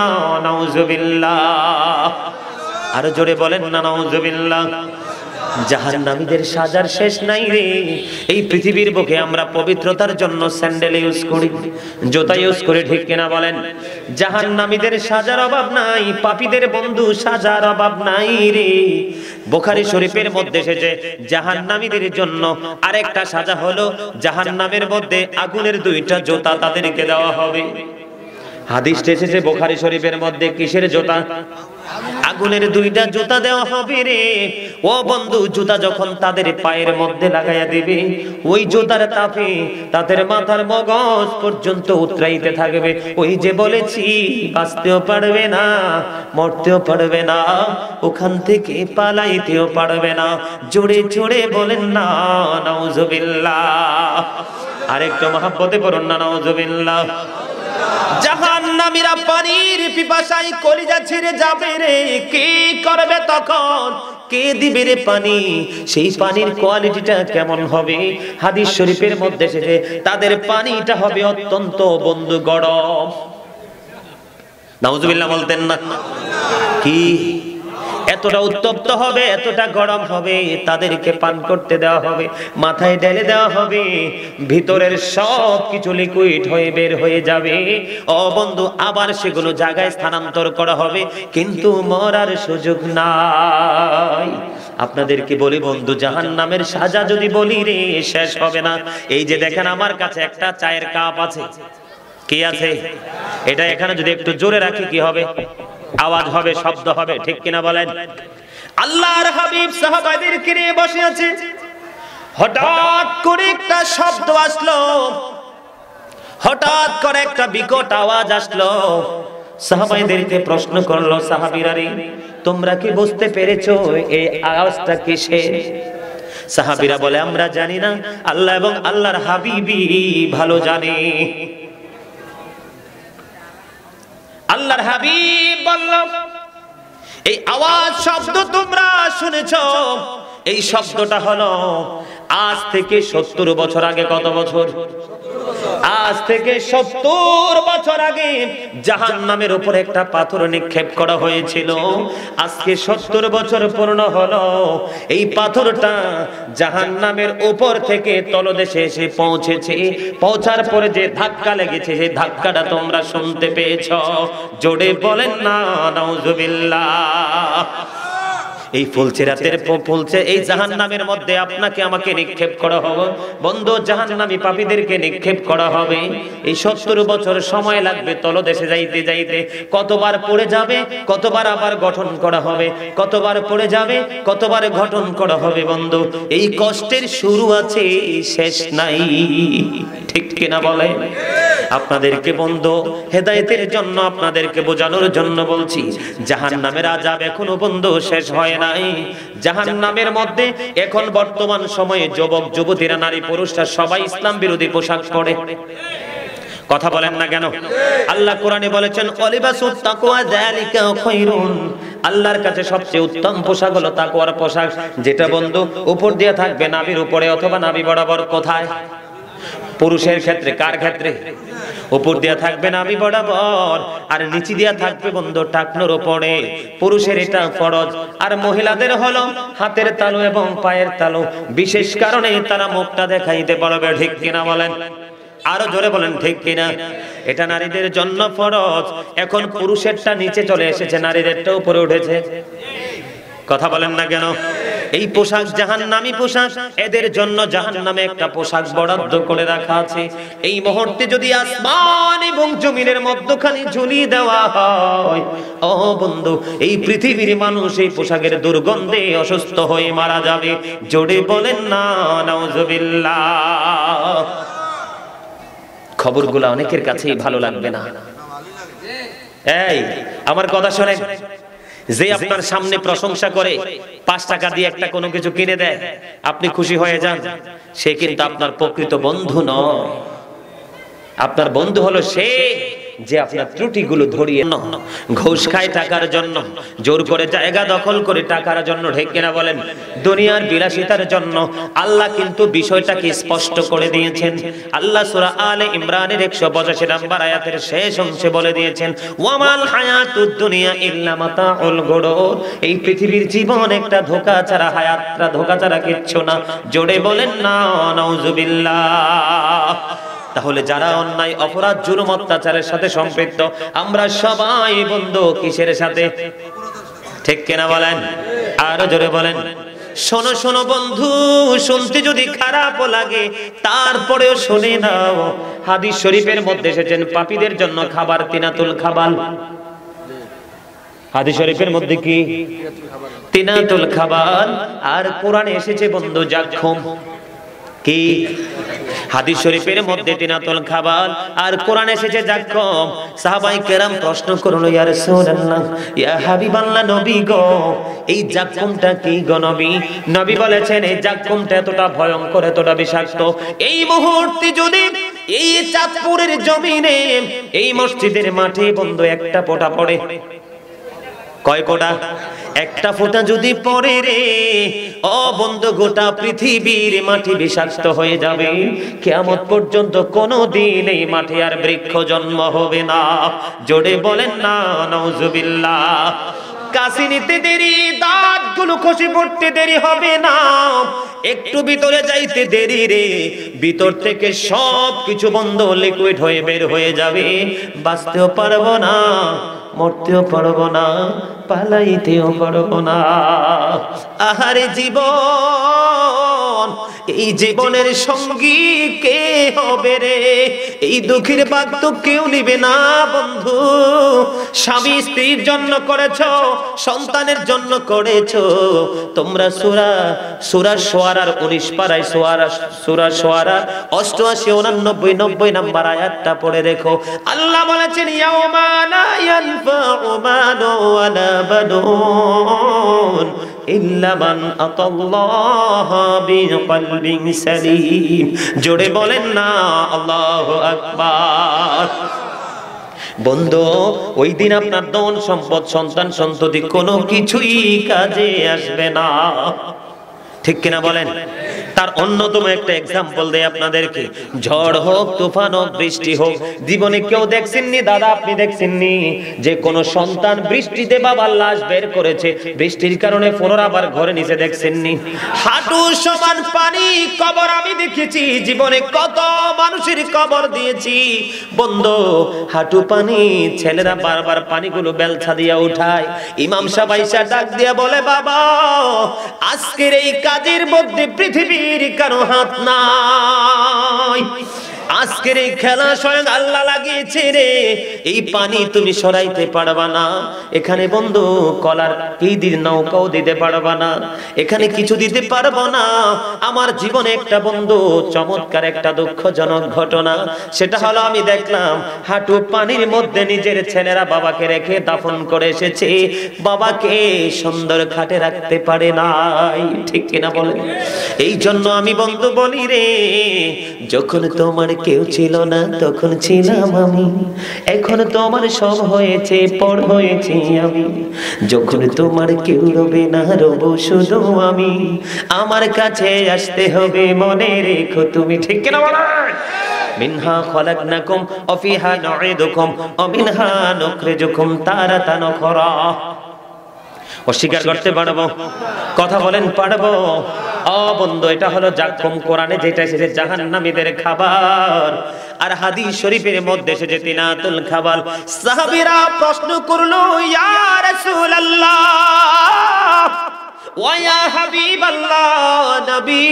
নাউজুবিল্লাহ। আরো জোরে বলেন না নাউজুবিল্লাহ। জাহান্নামীদের সাজার শেষ নাই রে। এই পৃথিবীর বুকে আমরা পবিত্রতার জন্য স্যান্ডেল ইউজ করি, জুতা ইউজ করি, ঠিক কিনা বলেন? জাহান্নামীদের সাজার অভাব নাই, পাপীদের বন্ধু সাজার অভাব নাই রে। বুখারী শরীফের মধ্যে এসেছে জাহান্নামীদের জন্য আরেকটা সাজা হলো জাহান্নামের মধ্যে আগুনের 2টা জুতা তাদেরকে দেওয়া হবে। হাদিস এসেছে বুখারী শরীফের মধ্যে, কিসের জুতা? আগুনের 2টা জুতা দেওয়া হবে রে। ও বন্ধু, জুতা যখন তাদের পায়ের মধ্যে লাগাইয়া দিবে, ওই জুতার তাপে তাদের মাথার মগজ পর্যন্ত উতরাইতে থাকবে। ওই যে বলেছি বাঁচতেও পারবে না, মরতেও পারবে না, ওখান থেকে পালাইতেও পারবে না। জোরে জোরে বলেন না নাউজুবিল্লাহ। আরেকটু মহব্বতে পড়ুন না নাউজুবিল্লাহ। জাহান্নামীরা পানির পিপাসায় কলিজা ছিঁড়ে যাবে রে। কি করবে তখন? কে দিবে রে পানি? সেই পানির কোয়ালিটিটা কেমন হবে? হাদিস শরীফের মধ্যে এসেছে তাদের পানিটা হবে অত্যন্ত বন্ধু গরম। নাউজুবিল্লাহ বলতেন না? কি এতটা উত্তপ্ত হবে, এতটা গরম হবে, তাদেরকে পান করতে দেওয়া হবে, মাথায় ঢেলে দেওয়া হবে, ভিতরের সব কিছু লিকুইড হয়ে বের হয়ে যাবে। ও বন্ধু, আবার সেগুলো জায়গায় স্থানান্তর করা হবে, কিন্তু মরার সুযোগ নাই। আপনাদেরকে বলি বন্ধু, জাহান্নামের সাজা যদি বলি রে শেষ হবে না। এই যে দেখেন আমার কাছে একটা চায়ের কাপ আছে, কি আছে? এটা এখানে যদি একটু জোরে রাখি কি হবে? আওয়াজ হবে, শব্দ হবে, ঠিক কিনা বলেন? আল্লাহর হাবিব সাহাবাদেরকে নিয়ে বসে আছে, হঠাৎ করে একটা শব্দ আসলো, হঠাৎ করে একটা বিকট আওয়াজ আসলো। সাহাবাদেরকে প্রশ্ন করলো, সাহাবীরা রে তোমরা কি বুঝতে পেরেছো এই আওয়াজটা কিসের? সাহাবীরা বলে আমরা জানি না, আল্লাহ এবং আল্লাহর হাবিবই ভালো জানে। আল্লাহর হাবিব বলল, এই আওয়াজ শব্দ তোমরা শুনেছো, এই শব্দটা হলো আজ থেকে 70 বছর আগে। কত বছর? আজ থেকে 70 বছর বছর আগে জাহান্নামের উপরে একটা পাথর নিক্ষেপ করা হয়েছিল, আজকে 70 বছর পূর্ণ হলো। এই পাথরটা জাহান্নামের উপর থেকে তলদেশে এসে পৌঁছেছে। পৌঁছার পরে যে ধাক্কা লেগেছে, সেই ধাক্কাটা তোমরা শুনতে পেয়েছো। জোরে বলেন না নাউজুবিল্লাহ। এই ফুলচেরাতের ফুলছে এই জাহান্নামের মধ্যে আপনাকে আমাকে নিক্ষেপ করা হবে বন্ধু, জাহান্নামী পাপীদেরকে নিক্ষেপ করা হবে। এই 70 বছর সময় লাগবে তলদেশে যাইতে যাইতে। কতবার পড়ে যাবে, কতবার আবার গঠন করা হবে, কতবার পড়ে যাবে, কতবার গঠন করা হবে। বন্ধু, এই কষ্টের শুরু আছে, শেষ নাই। ঠিক কিনা বলে? আপনাদেরকে বন্ধু হেদায়েতের জন্য, আপনাদেরকে বোঝানোর জন্য বলছি, জাহান্নামের আযাব এখনো বন্ধু শেষ হয় নাই। জাহান্নামের মধ্যে এখন বর্তমান সময়ে যুবক যুবতীরা, নারী পুরুষরা সবাই ইসলাম বিরোধী পোশাক পরে। কথা বলেন না কেন? আল্লাহ কোরআনে বলেছেন অলিবাসুত তাকওয়া যালিকা খায়রুন। আল্লাহর কাছে সবচেয়ে উত্তম পোশাক হলো তাকওয়ার পোশাক, যেটা বন্ধু উপর দিয়ে থাকবে নাভির উপরে অথবা নাভি বরাবর। কোথায়? পুরুষের ক্ষেত্রে। কার ক্ষেত্রে? উপর দিয়া থাকবে নাভি বরাবর, আর নিচে দিয়া থাকবে বন্ধু টাকনোর উপরে। পুরুষের এটা ফরজ। আর মহিলাদের হলো হাতের তালু এবং পায়ের তালু। বিশেষ কারণে তারা মুখটা দেখাইতে পারবে। ঠিক কিনা বলেন? আরো জোরে বলেন ঠিক কিনা? এটা নারীদের জন্য ফরজ। এখন পুরুষেরটা নিচে চলে এসেছে, নারীদেরটা উপরে উঠেছে। কথা বলেন না কেন? এই পোশাক জাহান্নামী পোশাক, এদের জন্য জাহান্নামে একটা পোশাক বরাদ্দ করে রাখা আছে। এই মুহূর্তে যদি আসমান এবং জমিনের মধ্যখানে ঝুলিয়ে দেওয়া হয়, ও বন্ধু, এই পৃথিবীর মানুষ এই পোশাকের দুর্গন্ধে অসুস্থ হয়ে মারা যাবে। জোরে বলেন না নাউজুবিল্লাহ। খবরগুলো অনেকের কাছেই ভালো লাগবে না। এই আমার কথা শোনেন, যে আপনার সামনে প্রশংসা করে 5 টাকা দিয়ে একটা কোনো কিছু কিনে দেয়, আপনি খুশি হয়ে যান, সে কিন্তু আপনার প্রকৃত বন্ধু নয়। আপনার বন্ধু হলো সে যে আপনার ত্রুটিগুলো ধরিয়ে ঘুষ খায় টাকার জন্য, জোর করে জায়গা দখল করে টাকার জন্য। ঠিক কিনা বলেন? দুনিয়ার বিলাসিতার জন্য। আল্লাহ কিন্তু বিষয়টাকে স্পষ্ট করে দিয়েছেন। আল্লাহ সূরা আলে ইমরানের 185 নম্বর আয়াতের শেষ অংশে বলে দিয়েছেন, ওয়ামাল হায়াতুদ দুনিয়া ইল্লা মাতাউল গুরুর। এই পৃথিবীর জীবন একটা ধোঁকা ছাড়া, হায়াতটা ধোঁকা ছাড়া কিচ্ছু না। জোরে বলেন না নাউজুবিল্লাহ। তাহলে যারা অন্যায়, অপরাধ, জুলুম, অত্যাচারের সাথে সম্পৃক্ত, আমরা সবাই বন্ধু কিসের সাথে? ঠিক কিনা বলেন? আরো জোরে বলেন। শোনো শোনো বন্ধু, শুনতে যদি খারাপও লাগে তারপরেও শুনে নাও। হাদিস শরীফের মধ্যে এসেছেন পাপীদের জন্য খাবার তিনাতুল খাবাল। হাদিস শরীফের মধ্যে কি? তিনাতুল খাবাল। আর কোরআনে এসেছে বন্ধু জাক্ষুম। কি? হাদিস শরীফের মধ্যে তিনাতুল খাবাল, আর কোরআনে এসেছে জাক্ষুম। সাহাবায়ে কেরাম প্রশ্ন করলো, ইয়া রাসূলুল্লাহ, ইয়া হাবিবাল্লাহ, নবী গো, এই জাক্ষুমটা কি গো নবী? নবী বলেছেন, এই জাক্ষুমটা এতটা ভয়ঙ্কর, এতটা বিষাক্ত, এই মুহূর্তে যদি এই চাঁদপুরের জমিনে, এই মসজিদের মাঠে বন্ধু একটা ফোঁটা পড়ে। কয় ফোঁটা? একটা ফোঁটা যদি পড়ে রে, ও বন্ধু, গোটা পৃথিবীর মাটি বিষাক্ত হয়ে যাবে। কিয়ামত পর্যন্ত কোনোদিন এই মাঠে আর বৃক্ষ জন্ম হবে না। জোরে বলেন না নাউজুবিল্লাহ। কাশি নিতে দেরি, দাঁতগুলো খসে পড়তে দেরি হবে না। একটু ভিতরে যাইতে দেরি রে, ভিতর থেকে সব কিছু বন্ধ লিকুইড হয়ে বের হয়ে যাবে। বাঁচতেও পারবো না, মরতেও পারবো না, পালাইতেও পারবো না। আহারে জীবন, এই জীবনের সঙ্গী কে হবে রে? এই দুঃখের ভাগ তো কেউ নিবে না বন্ধু। স্বামী স্ত্রীর জন্য করেছো, সন্তানের জন্য করেছো। তোমরা সূরা শুআরার 19 পারায় সূরা শুআরার 88, 89, 90 নাম্বার আয়াতটা পড়ে দেখো। আল্লাহ বলেছেন, ইয়াউমা লা ইয়ানফাউ মালু ওয়ালা বানুন ইল্লা মান আতাল্লাহা বিকলবিন সালিম। জোরে বলেন না আল্লাহু আকবার। বন্ধু, ওই দিন আপনার ধন সম্পদ, সন্তান সন্ততি কোনো কিছুই কাজে আসবে না। ঠিক কিনা বলেন? তার অন্যতম একটা এক্সাম্পল দেই আপনাদেরকে। ঝড় হোক, তুফান হোক, বৃষ্টি হোক, জীবনে কেউ দেখছেননি দাদা, আপনি দেখছেননি যে কোন সন্তান বৃষ্টিতে বাবার লাশ বের করেছে, বৃষ্টির কারণে পুনরাবার ঘরে নিচে দেখছেননি? হাঁটু সমান পানি কবর আমি দেখেছি, জীবনে কত মানুষের কবর দিয়েছি বন্ধু। হাঁটু পানি, ছেলেরা বারবার পানিগুলো বেলছা দিয়ে উঠায়। ইমাম সাহেব আয়েশা ডাক দিয়ে বলে, বাবা আজকের এই কাজের মধ্যে পৃথিবীর কারো হাত নাই, আজকের এই খেলা স্বয়ং আল্লাহ লাগিয়েছে রে, এই পানি তুমি সরাইতে পারবা না। এখানে বন্ধু কলার কিদির নৌকাও দিতে পারবা না, এখানে কিছু দিতে পারবো না। আমার জীবনে একটা বন্ধু চমৎকার একটা দুঃখজনক ঘটনা, সেটা হলো আমি দেখলাম হাঁটু পানির মধ্যে নিজের ছেলেরা বাবাকে রেখে দাফন করে এসেছে, বাবাকে সুন্দর খাটে রাখতে পারে নাই, ঠিক কিনা বলেন? এই জন্য আমি বন্ধু বলি রে, যখন তোমার কেউ ছিল না তখন ছিলাম আমি, এখন তোমার সব হয়েছে, পর হয়েছি আমি। যখন তোমার কেউ রবে না, রব শুধু আমি, আমার কাছে আসতে হবে মনে রেখো তুমি, ঠিক কিনা বলেন? মিনহা খলাকনাকুম ওয়া ফিহা নুঈদুকুম ওয়া মিনহা নুখরিজুকুম তারাতান উখরা। অস্বীকার করতে পারবো? কথা বলেন পারবো? বন্ধু এটা হলো জাকম কোরআনে যেটা এসেছে জাহান্নামীদের খাবার, আর হাদিস শরীফের মধ্যে এসেছে তিনাতুল খাবার। সাহাবীরা প্রশ্ন করলো, ইয়া রাসূলুল্লাহ ওয়া ইয়া হাবিবাল্লাহ, নবী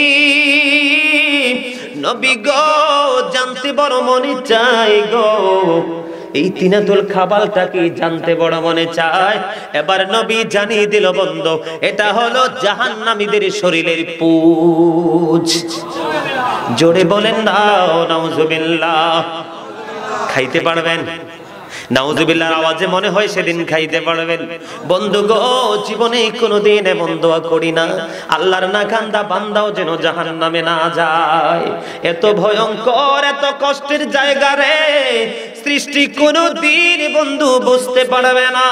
নবী গো জানতে বড় মনে চাই গো, এই তিনাতুল খাবালটা কি জানতে বড় মনে চায়। এবার নবী জানিয়ে দিল বন্ধু, এটা হলো জাহান্নামীদের শরীরের পুজ। জোরে বলেন নাউজুবিল্লাহ। খাইতে পারবেন? নাউজুবিল্লাহর আওয়াজে মনে হয় সেদিন খাইতে পারবেন। বন্ধু গো জীবনে কোনোদিন এমন দোয়া করি না, আল্লাহর না কান্দা বান্দাও যেন জাহান্নামে না যায়। এত ভয়ঙ্কর, এত কষ্টের জায়গা রে, সৃষ্টি কোনোদিন বন্ধু বুঝতে পারবে না।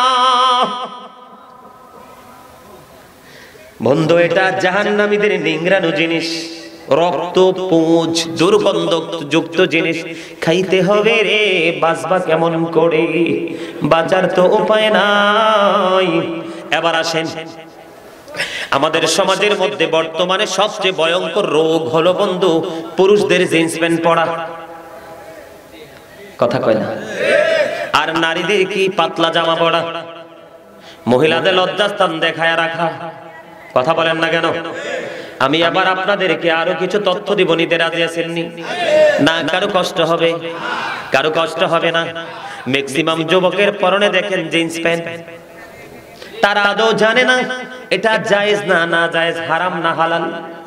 বন্ধু এটা জাহান্নামীদের নিংড়ানো জিনিস, রক্ত পুঁজ দুর্গন্ধ যুক্ত জিনিস খাইতে হবে রে, বাঁচবা কেমন করে? বাঁচার তো উপায় নাই। এবার আসেন, আমাদের সমাজের মধ্যে বর্তমানে সবচেয়ে ভয়ঙ্কর রোগ হলো বন্ধু পুরুষদের জিন্স প্যান্ট পরা, কথা কয় না? আর নারীদের কি পাতলা জামা পরা, মহিলাদের লজ্জাস্থান দেখায় রাখা, কথা বলেন না কেন? আমি আবার আপনাদেরকে আরো কিছু তথ্য দিব, নিতে রাজি আছেননি? না কারো কষ্ট হবে? কারো কষ্ট হবে না। ম্যাক্সিমাম যুবকের পরনে দেখেন জিন্স প্যান্ট, তারা আদৌ জানে না এটা জায়েজ না না জায়েজ, হারাম না হালাল।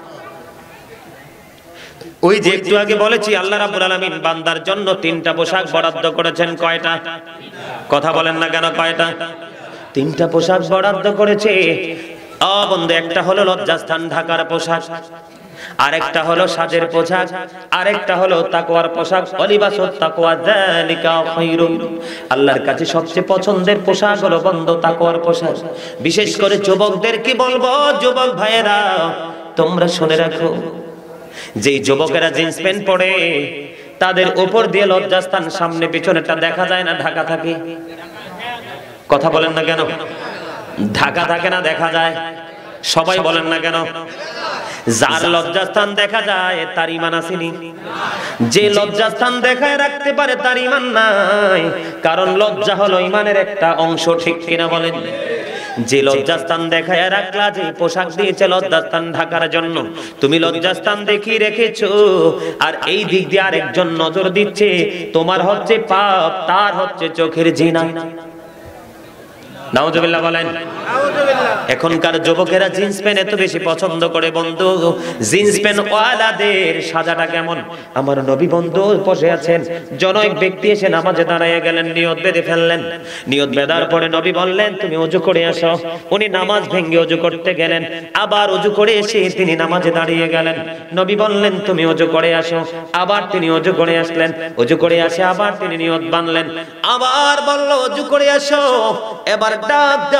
ওই যে একটু আগে বলেছি আল্লাহ রাব্বুল আলামিন বান্দার জন্য তিনটা পোশাক বরাদ্দ করেছেন, কয়টা? কথা বলেন না কেন? কয়টা? তিনটা পোশাক বরাদ্দ করেছে বন্ধু। একটা হলো লজ্জাস্থান ঢাকার পোশাক, আরেকটা হলো সাজের পোশাক, আরেকটা হলো তাকওয়ার পোশাক। অলিবাসুত তাকওয়া যালিকা খায়রুন, আল্লাহর কাছে সবচেয়ে পছন্দের পোশাক হলো বন্ধু তাকওয়ার পোশাক। বিশেষ করে যুবকদের কি বলবো, যুবক ভাইয়েরা তোমরা শুনে রাখো, যেই যুবকেরা জিন্স প্যান্ট পরে তাদের উপর দিয়ে লজ্জাস্থান সামনে পিছনেটা দেখা যায় না, ঢাকা থাকে। কথা বলেন না কেন? ঢাকা থাকে না, দেখা যায়। সবাই বলেন না কেন? যার লজ্জাস্থান দেখা যায় তার ঈমান আসেনি। যে লজ্জাস্থান দেখায় রাখতে পারে তার ঈমান নাই, কারণ লজ্জা হলো ঈমানের একটা অংশ, ঠিক কিনা বলেন? যে লজ্জাস্থান দেখায় রাখলা, যে পোশাক দিয়েছে লজ্জাস্থান ঢাকার জন্য, তুমি লজ্জাস্থান দেখিয়ে রেখেছো, আর এই দিক দিয়ে আরেকজন নজর দিচ্ছে, তোমার হচ্ছে পাপ, তার হচ্ছে চোখের জিনা। নাউজুবিল্লাহ বলেন। এখনকার যুবকেরা জিন্স প্যান্ট এত বেশি পছন্দ করে বন্ধু, জিন্স প্যান্ট ওয়ালাদের সাজাটা কেমন? আমার নবী বন্ধু বসে আছেন, জনৈক ব্যক্তি এসে নামাজে দাঁড়িয়ে গেলেন, নিয়ত বেঁধে ফেললেন। নিয়ত বেঁধার পরে নবী বললেন তুমি ওযু করে আসো। উনি নামাজ ভেঙে ওযু করতে গেলেন, আবার ওযু করে এসে তিনি নামাজে দাঁড়িয়ে গেলেন। নবী বললেন তুমি ওযু করে আসো, আবার তিনি ওযু করে আসলেন। ওযু করে আসে আবার তিনি নিয়ত বাঁধলেন, আবার বলল ওযু করে আসো। এবার ডাক দেওয়া হলো,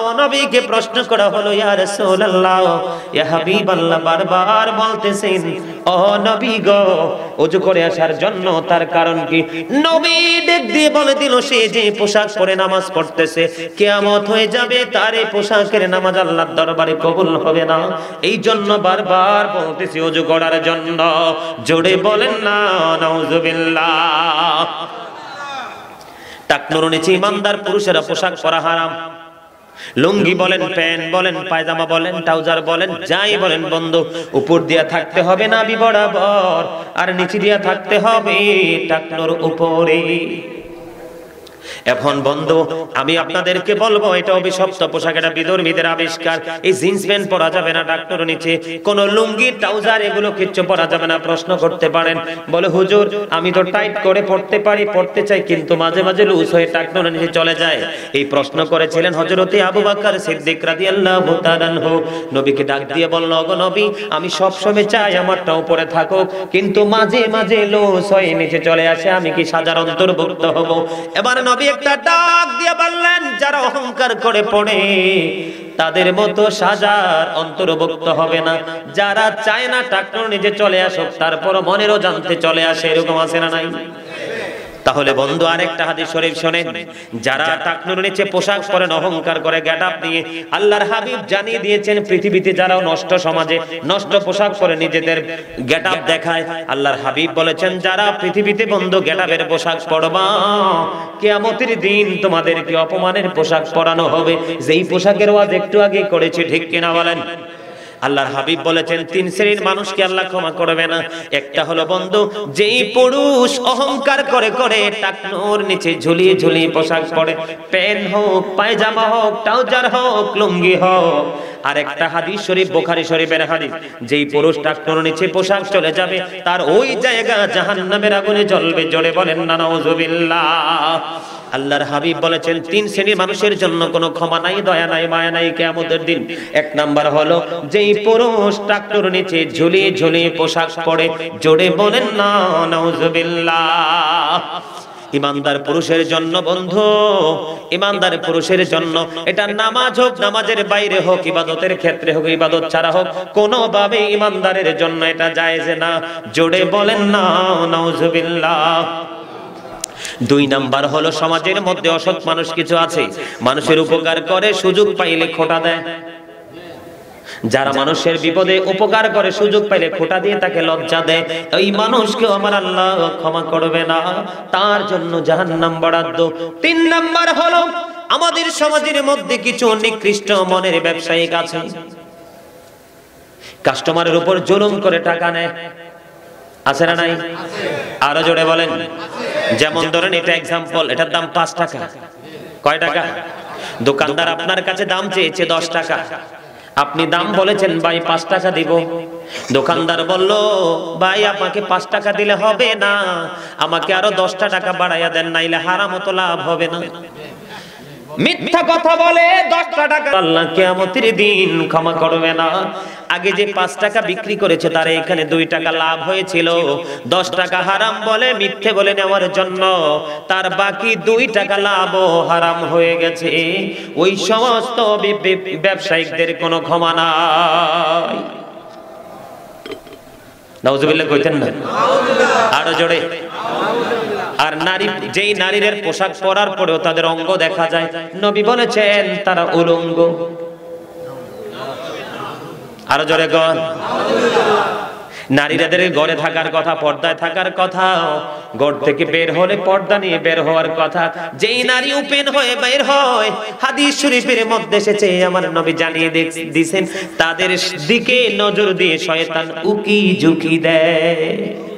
নবীকে প্রশ্ন করা হলো, ইয়া রাসূলুল্লাহ, ইয়া হাবিবাল্লাহ, বারবার বলতেছেন ও নবী গো, ওযু করে আসার জন্য তার কারণ কি? নবী ডাক দিয়ে বলে দিল, সে যে পোশাক পরে নামাজ পড়তেছে, কিয়ামত হয়ে যাবে, তার এই পোশাকের নামাজ আল্লাহর দরবারে কবুল হবে না। এই জন্য বারবার বলতেছি ওযু করার জন্য। জোরে বলেন না নাউজুবিল্লাহ। টাকনুর নিচে ইমানদার পুরুষেরা পোশাক পরা হারাম। লুঙ্গি বলেন, প্যান্ট বলেন, পায়জামা বলেন, ট্রাউজার বলেন, যাই বলেন বন্ধু, উপর দিয়া থাকতে হবে নাভি বরাবর, আর নিচে দিয়া থাকতে হবে টাকনুর উপরে। এখন বন্ধু আমি আপনাদেরকে বলবো, এটা অভিশপ্ত পোশাক, এটা বিধর্মীদের আবিষ্কার। এই জিন্স প্যান্ট পরা যাবে না, টাকনুর নিচে কোন লুঙ্গি ট্রাউজার এগুলো কিচ্ছু পরা যাবে না। প্রশ্ন করতে পারেন, বলে হুজুর আমি তো টাইট করে পড়তে পারি, পড়তে চাই, কিন্তু মাঝে মাঝে লুজ হয়ে টাকনুর নিচে চলে যায়। এই প্রশ্ন করেছিলেন হযরতে আবু বকর সিদ্দিক রাদিয়াল্লাহু তাআলা আনহু। নবীকে ডাক দিয়ে বলল, ওগো নবী, আমি সব সময় চাই আমারটা উপরে থাকুক, কিন্তু মাঝে মাঝে লুজ হয়ে নিচে চলে আসে, আমি কি সাজার অন্তর্ভুক্ত হব? এবার নবী একটা ডাক দিয়ে বললেন, যারা অহংকার করে পড়ে তাদের মতো সাজার অন্তর্ভুক্ত হবে না। যারা চায় না টাকনুর নিচে চলে আসুক, তারপর মনেরও জানতে চলে আসে, এরকম আছে না নাই? তাহলে বন্ধু আরেকটা হাদিস শরীফ শুনেন, যারা টাকনুর নিচে পোশাক পরেন, অহংকার করে গেটআপ নিয়ে, আল্লাহর হাবিব জানিয়ে দিয়েছেন পৃথিবীতে যারা নষ্ট সমাজে নষ্ট পোশাক পরে নিজেদের গেটআপ দেখায়, আল্লাহর হাবিব বলেছেন যারা পৃথিবীতে বন্ধু গেটআপের পোশাক পরবা, কিয়ামতের দিন তোমাদেরকে অপমানের পোশাক পরানো হবে। যেই পোশাকের ওয়াজ একটু আগে করেছি, ঠিক কিনা বলেন? আল্লাহর হাবিব বলেছেন তিন শ্রেণীর মানুষকে আল্লাহ ক্ষমা করবে না। একটা হলো বন্ধু, যেই পুরুষ অহংকার করে করে টাকনুর নিচে ঝুলিয়ে ঝুলিয়ে পোশাক পরে, প্যান্ট হোক, পায়জামা হোক, ট্রাউজার হোক, লুঙ্গি হোক। আর একটা হাদিস শরীফ, বুখারী শরীফের হাদিস, যেই পুরুষ টাকনুর নিচে পোশাক চলে যাবে, তার ওই জায়গা জাহান্নামের আগুনে জ্বলবে। জোরে বলেন না নাউজুবিল্লাহ। আল্লাহর হাবিব বলেছেন তিন শ্রেণীর মানুষের জন্য কোনো ক্ষমা নাই, দয়া নাই, মায়া নাই কিয়ামতের দিন। এক নাম্বার হলো যেই পুরুষ টাকনুর নিচে ঝুলিয়ে ঝুলিয়ে পোশাক পরে। জোরে বলেন না নাউজুবিল্লাহ। ইমানদার পুরুষের জন্য বন্ধু, ইমানদার পুরুষের জন্য এটা নামাজ হোক, নামাজের বাইরে হোক, ইবাদতের ক্ষেত্রে হোক, ইবাদত ছাড়া হোক, কোনোভাবে ইমানদারের জন্য এটা জায়েজ না। জোরে বলেন না নাউজুবিল্লাহ। দুই নাম্বার হলো সমাজের মধ্যে অসৎ মানুষ কিছু আছে, মানুষের উপকার করে, সুযোগ পাইলে খোঁটা দেয়। যারা মানুষের বিপদে উপকার করে, সুযোগ পাইলে খোঁটা দিয়ে তাকে লজ্জা দেয়, এই মানুষকে আমার আল্লাহ ক্ষমা করবে না, তার জন্য জাহান্নাম বরাদ্দ। তিন নাম্বার হলো আমাদের সমাজের মধ্যে কিছু নিকৃষ্ট মনের ব্যবসায়িক আছে, কাস্টমারের উপর জুলুম করে টাকা নেয়। আছে না নাই? আরো জোরে বলেন। যেমন ধরেন, এটা এক্সাম্পল, এটার দাম 5 টাকা। কয় টাকা? দোকানদার আপনার কাছে দাম চেয়েছে 10 টাকা, আপনি দাম বলেছেন ভাই 5 টাকা দিব। দোকানদার বলল, ভাই আমাকে 5 টাকা দিলে হবে না, আমাকে আরো 10টা টাকা বাড়াইয়া দেন, নাইলে হারাম তো লাভ হবে না। মিথ্যা কথা বলে 10টা টাকা আল্লাহ কিয়ামতের দিন ক্ষমা করবে না। আগে যে 5 টাকা বিক্রি করেছে, তার এখানে 2 টাকা লাভ হয়েছিল, 10 টাকা হারাম বলে মিথ্যে বলে নেওয়ার জন্য তার বাকি 2 টাকা লাভও হারাম হয়ে গেছে। ওই সমস্ত ব্যবসায়িকদের কোনো ক্ষমা নাই। নাউজুবিল্লাহ কইতেন না? আরো জোরে। আর নারী, যেই নারীদের পোশাক পরার পরেও তাদের অঙ্গ দেখা যায়, নবী বলেছেন তারা উলঙ্গ। আরো জোরে গণ। নারীদের ঘরে থাকার কথা, পর্দায় থাকার কথা, ঘর থেকে বের হলে পর্দা নিয়ে বের হওয়ার কথা। যেই নারী ওপেন হয়ে বের হয়, হাদিস শরীফের মধ্যে এসেছে, আমার নবী জানিয়ে দিয়েছেন তাদের দিকে নজর দিয়ে শয়তান উকি ঝুঁকি দেয়।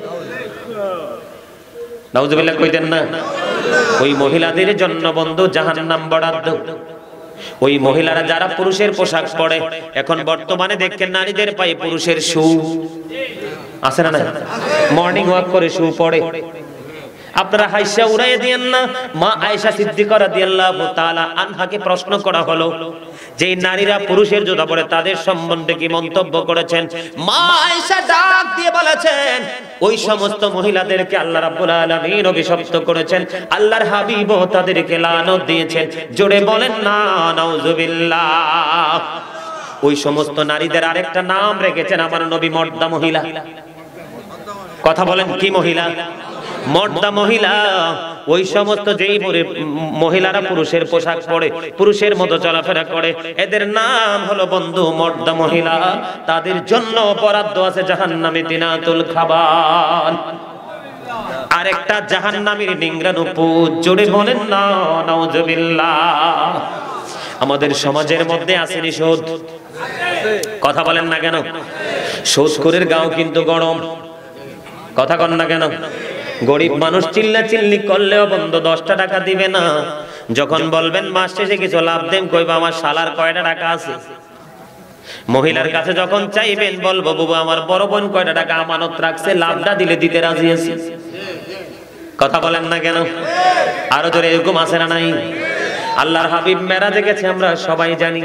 নাউজুবিল্লাহ কইতেন না? ওই মহিলাদের জন্য বন্ধু জাহান্নাম বরাদ্দ। ওই মহিলারা যারা পুরুষের পোশাক পরে, এখন বর্তমানে দেখেন নারীদের পায়ে পুরুষের শু আছে না? মর্নিং ওয়াক করে শু পরে, আপনারা হাইসা উড়াইয়ে দিয়েন না। মা আয়েশা সিদ্দিকা রাদিয়াল্লাহু তাআলা আনহাকে প্রশ্ন করা হলো যে নারীরা পুরুষের জুতা পরে তাদের সম্বন্ধে কি মন্তব্য করেছেন। মা আয়েশা ডাক দিয়ে বলেছেন ওই সমস্ত মহিলাদেরকে আল্লাহ রাব্বুল আলামিন অভিশপ্ত করেছেন, আল্লাহর হাবিবও তাদেরকে লানত দিয়েছেন। জোরে বলেন না নাউজুবিল্লাহ। ওই সমস্ত নারীদের আরেকটা নাম রেখেছেন আমার নবী, মর্দা মহিলা। কথা বলেন কি মহিলা? মর্দা মহিলা। ওই সমস্ত যেই মহিলারা পুরুষের পোশাক পরে, পুরুষের মতো চলাফেরা করে, এদের নাম হলো বন্ধু মর্দা মহিলা। তাদের জন্য বরাদ্দ আছে জাহান্নামে তিনাতুল খাবার। আরেকটা জাহান্নামীর নিংড়ানো পুত। জোরে বলেন না নাউজুবিল্লাহ। আমাদের সমাজের মধ্যে আছে নিষেধ। কথা বলেন না কেন? সুদখোরের গাও কিন্তু গরম। কথা কন না কেন? গরিব মানুষ চিল্লা চিল্লি করলেও বন্ধু 10টা টাকা দিবে না। যখন বলবেন মাস শেষে কিছু লাভ দেন, কইবা আমার শালার কয়টা টাকা আছে। মহিলার কাছে যখন চাইবেন বলবো বাবু আমার বড় বোন কয়টা টাকা আমানত রাখছে, লাভটা দিলে দিতে রাজি আছি। কথা বলেন না কেন? আরো জোরে এরকম আছে না নাই? আল্লাহর হাবিব মেরাজে গেছে আমরা সবাই জানি।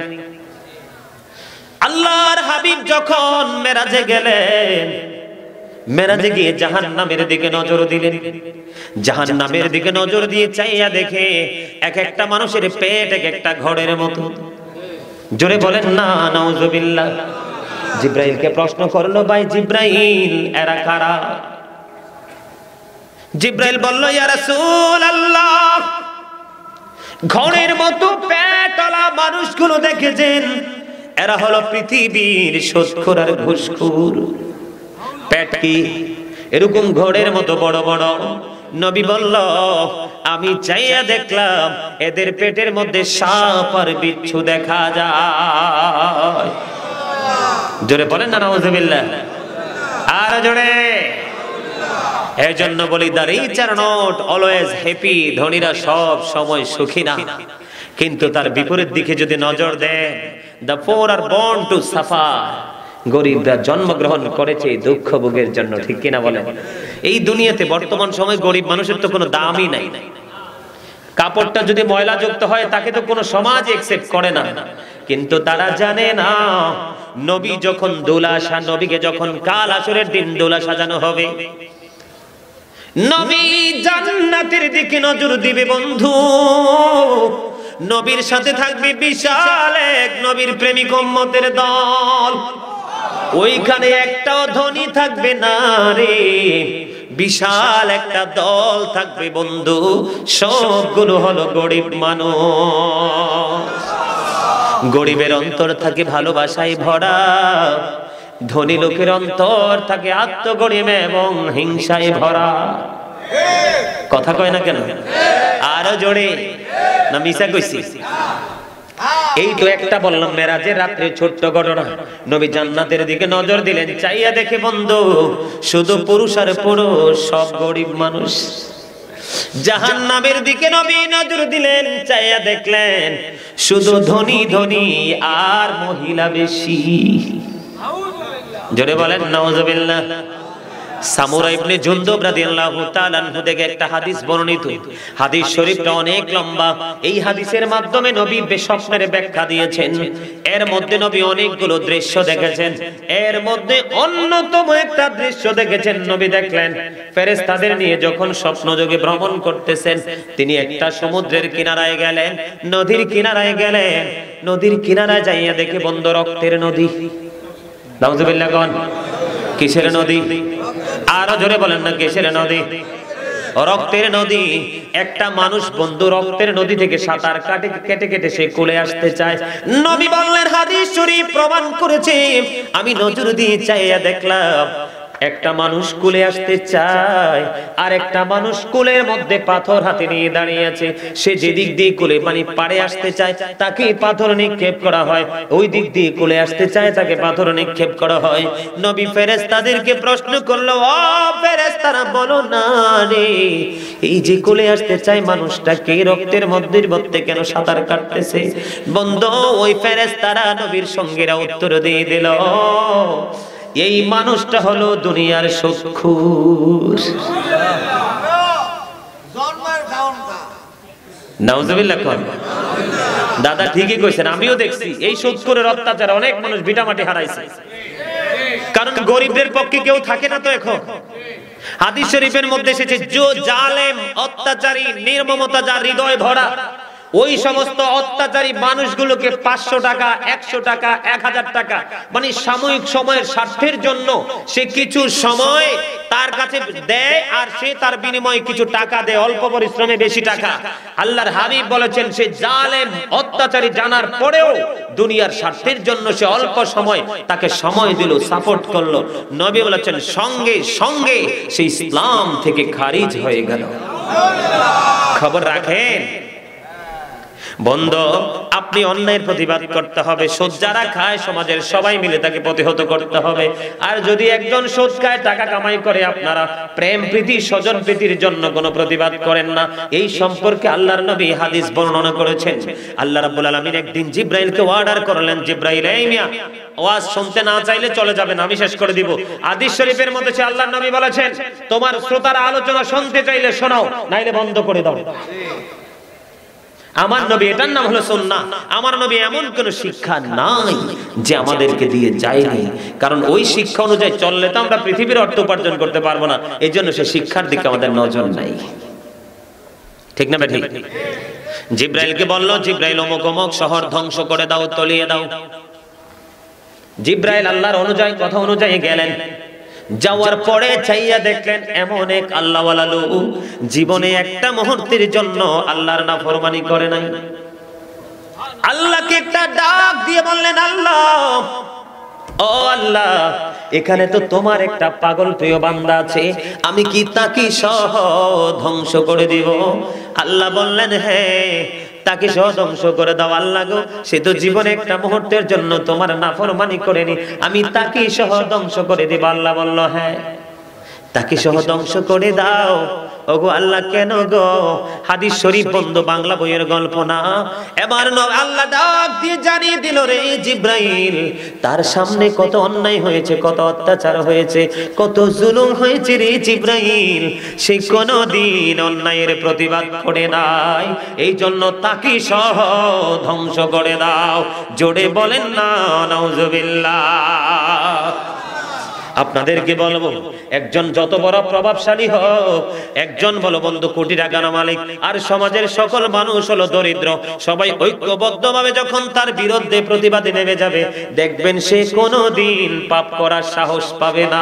আল্লাহর হাবিব যখন মেরাজে গেলেন, মেরাজে গিয়ে জাহান্নামের দিকে নজর দিলেন। জাহান্নামের দিকে নজর দিয়ে চাইয়া দেখে এক একটা মানুষের পেট এক একটা ঘরের মতো। জোরে বলেন না নাউজুবিল্লাহ। জিব্রাইলকে প্রশ্ন করলো, ভাই জিব্রাইল এরা কারা? জিব্রাইল বলল, ইয়া রাসূলুল্লাহ, ঘরের মতো পেটওয়ালা মানুষগুলো দেখেছেন, এরা হলো পৃথিবীর সুদখোর আর ঘুষখোর। পেট কি এরকম ঘরের মতো বড় বড়? নবী বলল, আমি চাইয়া দেখলাম এদের পেটের মধ্যে সাপ আর বিচ্ছু দেখা যায়। জোরে বলেন না নাউজুবিল্লাহ। আর জোরে। এই জন্য বলি the rich are not always happy. ধনীরা সব সময় সুখী না, কিন্তু তার বিপরীত দিকে যদি নজর দেন, the poor are born to suffer. গরিবরা জন্মগ্রহণ করেছে দুঃখ ভোগের জন্য, ঠিক কিনা বলেন? এই দুনিয়াতে বর্তমান সময় গরিব মানুষের তো কোনো দামই নাই। কাপড়টা যদি ময়লা যুক্ত হয় তাকে তো কোনো সমাজ একসেপ্ট করে না। কিন্তু তারা জানে না নবী যখন নবীকে যখন কাল আসরের দিন দোলা সাজানো হবে, নবী জান্নাতের দিকে নজর দিবে বন্ধু। নবীর সাথে থাকবে বিশাল এক নবীর প্রেমিক উম্মতের দল। ওইখানে একটাও ধনী থাকবে না রে, বিশাল একটা দল থাকবে বন্ধু। সবগুলো হলো গরিব মানুষ। গরিবের অন্তর থাকে ভালোবাসায় ভরা, ধনী লোকের অন্তর থাকে আত্মগরিম এবং হিংসায় ভরা। কথা কয় না কেন? আরো জোরে না মিছা কইছি? এই তো একটা বললাম মেরাজের রাত্রে ছোট্ট ঘটনা। নবী জান্নাতের দিকে নজর দিলেন, চাইয়া দেখে বন্ধু শুধু পুরুষ আর পুরুষ, সব গরিব মানুষ। জাহান্নামের দিকে নবী নজর দিলেন, চাইয়া দেখলেন শুধু ধনী ধনী আর মহিলা বেশি। জোরে বলেন নাউজুবিল্লাহ। সামুরা ইবনে জুনদুব রাদিয়াল্লাহু তাআলা আনহু থেকে একটা হাদিস বর্ণিত। হাদিস শরীফটা অনেক লম্বা। এই হাদিসের মাধ্যমে নবী স্বপ্নের ব্যাখ্যা দিয়েছেন। এর মধ্যে নবী অনেকগুলো দৃশ্য দেখেছেন। এর মধ্যে অন্যতম একটা দৃশ্য দেখেছেন, নবী দেখলেন ফেরেশতাদের নিয়ে যখন স্বপ্নযোগে ভ্রমণ করতেছেন, তিনি একটা সমুদ্রের কিনারায় গেলেন, নদীর কিনারায় গেলেন। নদীর কিনারায় যাইয়া দেখে বন্ধ রক্তের নদী। নাউজুবিল্লাহ কোন? কিসের নদী? আরো জোরে বলেন না কিসের নদী? রক্তের নদী। একটা মানুষ বন্ধু রক্তের নদী থেকে সাঁতার কেটে কেটে সে কোলে আসতে চায়। নবী বললেন, হাদিস শরীফ প্রমাণ করেছে, আমি নজর দিয়ে চাইয়া দেখলাম একটা মানুষ কোলে আসতে চায়, আর একটা মানুষ কোলের মধ্যে পাথর হাতে নিয়ে দাঁড়িয়ে আছে। সে যেদিক দিয়ে কোলে পাড়ে আসতে চায় তাকে পাথর নিক্ষেপ করা হয়, ওই দিক দিয়ে কোলে আসতে চায় তাকে পাথর নিক্ষেপ করা হয়। নবী ফেরেশতাদেরকে প্রশ্ন করলো, ও ফেরেশতারা বলো না রে, এই যে কোলে আসতে চায় মানুষটা কে? রক্তের মধ্যে কেন সাঁতার কাটতেছে? বন্ধু ওই ফেরেশতারা নবীর সঙ্গীরা উত্তর দিয়ে দিল, এই মানুষটা হলো দুনিয়ার সুদখোর। নাউজুবিল্লাহ কোন দাদা ঠিকই কইছেন, আমিও দেখছি এই সুদখোরের অত্যাচারে অনেক মানুষ ভিটামাটি হারাইছে। কারণ গরিবদের পক্ষে কেউ থাকে না তো এখন। হাদিস শরীফের মধ্যে এসেছে, যে জালেম অত্যাচারী নির্মমতা যার হৃদয় ভরা, ওই সমস্ত অত্যাচারী মানুষগুলোকে 500 টাকা, 100 টাকা, 1000 টাকা, মানে সাময়িক সময়ের স্বার্থের জন্য সে কিছু সময় তার কাছে দেয়, আর সে তার বিনিময়ে কিছু টাকা দেয়, অল্প পরিশ্রমে বেশি টাকা। আল্লাহর হাবিব বলেছেন, সে জালেম অত্যাচারী জানার পরেও দুনিয়ার স্বার্থের জন্য সে অল্প সময় তাকে সময় দিল, সাপোর্ট করলো। নবী বলেছেন, সঙ্গে সঙ্গে সে ইসলাম থেকে খারিজ হয়ে গেল। খবর রাখেন বন্ধু, আপনি অন্যায়ের প্রতিবাদ করতে হবে। সুদ যারা খায় সমাজের সবাই মিলে তাকে প্রতিহত করতে হবে। আর যদি একজন সুদ খায়, টাকা কামাই করে, আপনারা প্রেম প্রীতি স্বজন প্রীতির জন্য কোনো প্রতিবাদ করেন না। এই সম্পর্কে আল্লাহর নবী হাদিস বর্ণনা করেছেন। আল্লাহ রাব্বুল আলামিন একদিন জিব্রাইলকে অর্ডার করলেন, জিব্রাইল এই মিয়া ওয়াজ শুনতে না চাইলে চলে যাবেন, আমি শেষ করে দিব। হাদিস শরীফের মধ্যে আছে, আল্লাহর নবী বলেছেন, তোমার শ্রোতারা আলোচনা শুনতে চাইলে শোনাও, নাইলে বন্ধ করে দাও। আমার নবী, এটার নাম হলো সুন্নাহ। আমার নবী এমন কোন শিক্ষা নাই যে আমাদেরকে দিয়ে যায়নি, কারণ ওই শিক্ষা অনুযায়ী চললে তো আমরা পৃথিবীর অর্থ উপার্জন করতে পারবো না। এই জন্য সে শিক্ষার দিকে আমাদের নজর নাই। ঠিক না ঠিক? জিব্রাইলকে বলল, জিব্রাইল অমুক অমুক শহর ধ্বংস করে দাও, তলিয়ে দাও। জিব্রাইল আল্লাহর অনুযায়ী কথা অনুযায়ী গেলেন। যাওয়ার পরে চাইয়া দেখলেন এমন এক আল্লাহওয়ালা লোক জীবনে একটা মুহূর্তের জন্য আল্লাহর নাফরমানি করে নাই। আল্লাহকে একটা ডাক দিয়ে বললেন, আল্লাহ, ও আল্লাহ, এখানে তো তোমার একটা পাগল প্রিয় বান্দা আছে, আমি কি তাকে সহ ধ্বংস করে দিব? আল্লাহ বললেন, হ্যাঁ, তাকে সহ ধ্বংস করে দাও। আল্লাহ গো, সে তো জীবনে একটা মুহূর্তের জন্য তোমার নাফরমানি করেনি, আমি তাকে সহ ধ্বংস করে দিব। আল্লাহ বলল, হ্যাঁ, তাকে সহ ধ্বংস করে দাও। ওগো আল্লাহ, কেন গো? হাদিস শরীফ বন্ধু, বাংলা বইয়ের গল্প না। এবার আল্লাহ ডাক দিয়ে জানিয়ে দিল, রে জিব্রাইল, তার সামনে কত অন্যায় হয়েছে, কত অত্যাচার হয়েছে, কত জুলুম হয়েছে রে জিব্রাইল। সে কোনদিন অন্যায়ের প্রতিবাদ করে নাই, এই জন্য তাকে সহ ধ্বংস করে দাও। জোরে বলেন না নাউজুবিল্লাহ। আপনাদেরকে বলবো, একজন যত বড় প্রভাবশালী হোক, একজন বলো বন্ধু কোটি টাকার মালিক, আর সমাজের সকল মানুষ হলো দরিদ্র, সবাই ঐক্যবদ্ধভাবে যখন তার বিরুদ্ধে প্রতিবাদে নেমে যাবে, দেখবেন সে কোনোদিন পাপ করার সাহস পাবে না।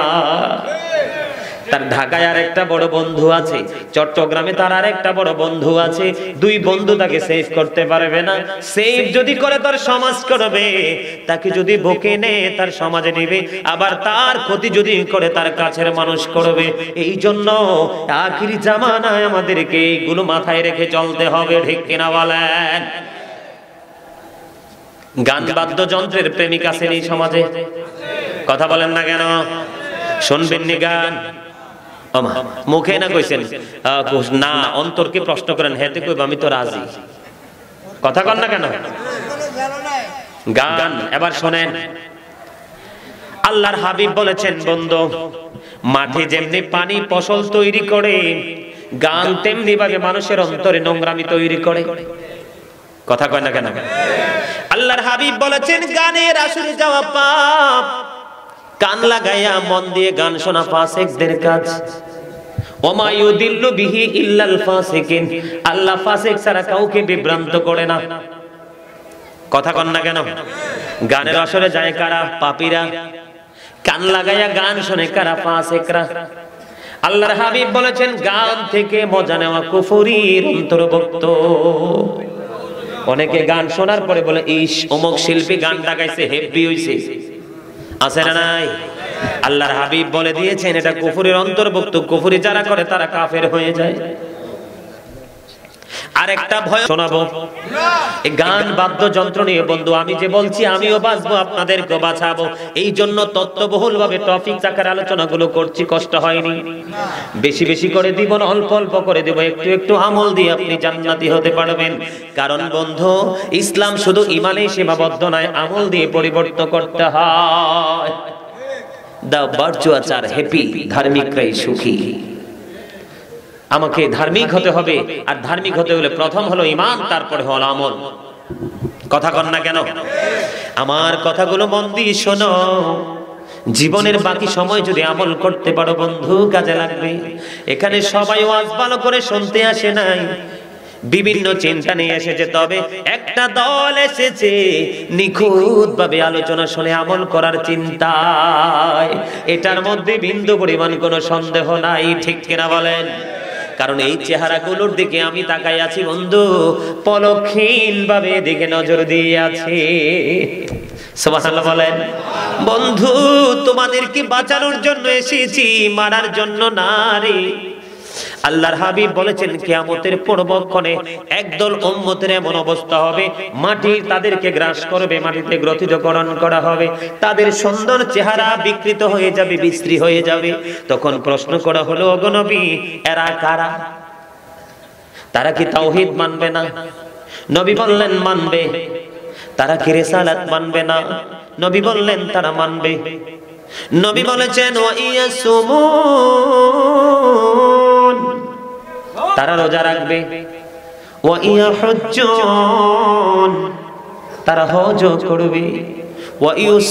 তার ঢাকায় আর একটা বড় বন্ধু আছে, চট্টগ্রামে তার আর একটা বড় বন্ধু আছে, দুই বন্ধু তাকে সেভ করতে পারবে না। সেভ যদি করে তার সমাজ করবে, তাকে যদি বকে নে তার সমাজে নেবে, আবার তার ক্ষতি যদি করে তার কাছের মানুষ করবে। এই জন্য আখিরি জামানায় আমাদেরকে এইগুলো মাথায় রেখে চলতে হবে। ঠিক কিনা বলেন? গান বাদ্যযন্ত্রের প্রেমিক আছেন এই সমাজে? কথা বলেন না কেন? শুনবেন নি গান? মুখে না কইছেন না, অন্তরকে প্রশ্ন করেন, হেতে কইব আমি তো রাজি। কথা কন না কেন? গান এবার শোনেন। আল্লাহর হাবিব বলেছেন, বন্ধু, মাঠে যেমনি পানি ফসল তৈরি করে, গান তেমনি ভাবে মানুষের অন্তরে নোংরামি তৈরি করে। কথা কয় না কেন? আল্লাহর হাবিব বলেছেন, গানের আসরে যাওয়া পাপ, কান লাগাইয়া মন দিয়ে গান শোনা ফাসিকদের কাজ। ওমা ইউদিল্লু বিহি ইল্লাল ফাসিকিন, আল্লাহ ফাসিক ছাড়া কাউকে বিভ্রান্ত করে না। কথা কন না কেন? গানের আসরে যায় কারা? পাপীরা। কান লাগাইয়া গান শুনে কারা? ফাসিকরা। আল্লাহর হাবিব বলেছেন, গান থেকে মজা নেওয়া কুফরির অন্তর্ভুক্ত। অনেকে গান শোনার পরে বলে, ইস, অমুক শিল্পী গানটা গাইছে, হেভি হইছে। আছে না নাই? আল্লাহর হাবিব বলে দিয়েছেন, এটা কুফরের অন্তর্ভুক্ত। কুফরি যারা করে তারা কাফের হয়ে যায়। আরেকটা ভয় শোনাবো, এই গান বাদ্যযন্ত্র নিয়ে বন্ধু, আমি যে বলছি আমিও বাঁচবো, আপনাদেরকেও বাঁচাবো। এই জন্য তত্ত্ববহুল ভাবে টপিক আকারে আলোচনাগুলো করছি, কষ্ট হয়নি। বেশি বেশি করে দিব না, অল্প অল্প করে দেব, একটু একটু আমল দিয়ে আপনি জান্নাতি হতে পারবেন। কারণ বন্ধু, ইসলাম শুধু ইমানেই সীমাবদ্ধ নয়, আমল দিয়ে পরিবর্তন করতে হয়। The virtuous are happy, ধার্মিকরাই সুখী। আমাকে ধার্মিক হতে হবে, আর ধার্মিক হতে হলে প্রথম হলো ঈমান, তারপরে হলো আমল। কথা কন না কেন? আমার কথাগুলো মন দিয়ে শোনো। জীবনের বাকি সময় যদি আমল করতে পারো বন্ধু, কাজে লাগবে। এখানে সবাই ওয়াজ ভালো করে শুনতে আসে নাই, বিভিন্ন চিন্তা নিয়ে এসেছে। তবে একটা দল এসেছে নিখুঁত ভাবে আলোচনা শুনে আমল করার চিন্তায়। এটার মধ্যে বিন্দু পরিমাণ কোনো সন্দেহ নাই, ঠিক কিনা বলেন? কারণ এই চেহারাগুলোর দিকে আমি তাকাই আছি বন্ধু, পলকহীন ভাবে দিকে নজর দিয়ে আছে। সুবহানাল্লাহ বলেন। বন্ধু, তোমাদেরকে বাঁচানোর জন্য এসেছি, মারার জন্য না রে। আল্লাহর হাবিব বলেছেন কিয়ামতের পূর্বক্ষণে একদল উম্মতের এমন অবস্থা হবে, মাটি তাদেরকে গ্রাস করবে, মাটিতে গ্রথিতকরণ করা হবে, তাদের সুন্দর চেহারা বিকৃত হয়ে যাবে, বিশ্রী হয়ে যাবে। তখন প্রশ্ন করা হলো, ওগো নবী, এরা কারা? তারা কি তাওহীদ মানবে না? নবী বললেন মানবে। তারা কি রিসালাত মানবে না? নবী বললেন তারা মানবে। নবী বলেছেন ওয়া ইয়াসুমুন, তারা রোজা রাখবে। ওয়া ইয়াহুজ্জুন, তারা হজ করবে। ওয়া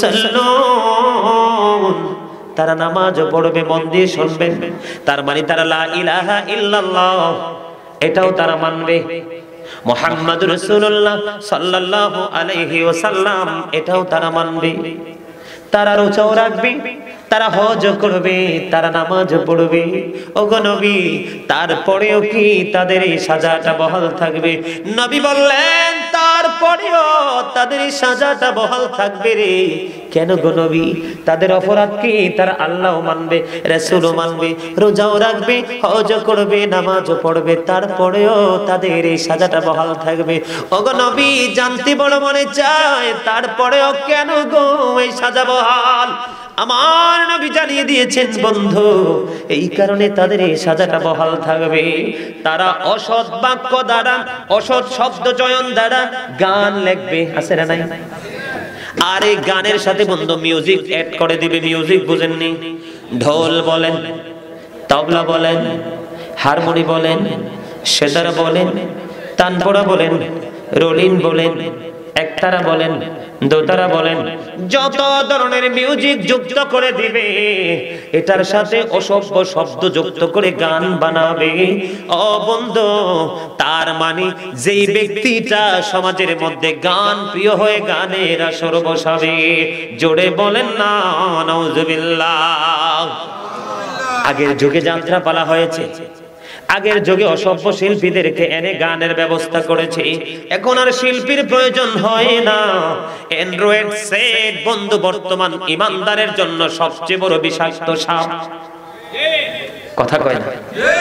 ইউসাল্লুন, তারা নামাজ পড়বে। মন দিয়ে শুনবেন, তার মানে তারা লা ইলাহা ইল্লাল্লাহ এটাও তারা মানবে। মুহাম্মাদুর রাসূলুল্লাহ সাল্লাল্লাহু আলাইহি ওয়াসাল্লাম এটাও তারা মানবে। তারা রোজাও রাখবে, তারা হজ করবে, তারা নামাজ পড়বে। ওগো নবী, তারপরেও কি তাদের এই সাজাটা বহাল থাকবে? নবী বললেন তারপরেও তাদের এই সাজাটা বহাল থাকবে রে। কেন গো নবী? তাদের অপরাধ কি? তারা আল্লাহও মানবে, রাসূলও মানবে, রোজাও রাখবে, হজ করবে, নামাজও পড়বে, তারপরেও তাদের এই সাজাটা বহাল থাকবে। ওগো নবী, জানতে বড় মনে চায়, তারপরেও কেন গো এই সাজা বহাল? আমার নবী জানিয়ে দিয়েছেন বন্ধু, এই কারণে তাদের এই সাজাটা বহাল থাকবে। তারা অসৎ বাক্য দ্বারা, অসৎ শব্দ চয়ন দ্বারা গান লিখবে, আছে না নাই? আর এই গানের সাথে বন্ধু মিউজিক অ্যাড করে দিবে। মিউজিক বুঝেননি? ঢোল বলেন, তবলা বলেন, হারমোনি বলেন, সেতারা বলেন, তানপুরা বলেন, রোলিন বলেন, একতারা বলেন, দোতারা বলেন, যত ধরনের মিউজিক যুক্ত করে দিবে, এটার সাথে অসভ্য শব্দ যুক্ত করে গান বানাবে। ও বন্ধু, তার মানে যেই ব্যক্তিটা সমাজের মধ্যে গান প্রিয় হয়ে গানের আসর বসাবে, জোরে বলেন না নাউজুবিল্লাহ। আগের যুগে যাত্রা পালা হয়েছে, আগের যুগে অসভ্য শিল্পীদেরকে এনে গানের ব্যবস্থা করেছে। এখন আর শিল্পীর প্রয়োজন হয় না। অ্যান্ড্রয়েড সেট বন্ধু বর্তমান ইমানদারের জন্য সবচেয়ে বড় বিষাক্ত সাপ। কথা কয় না?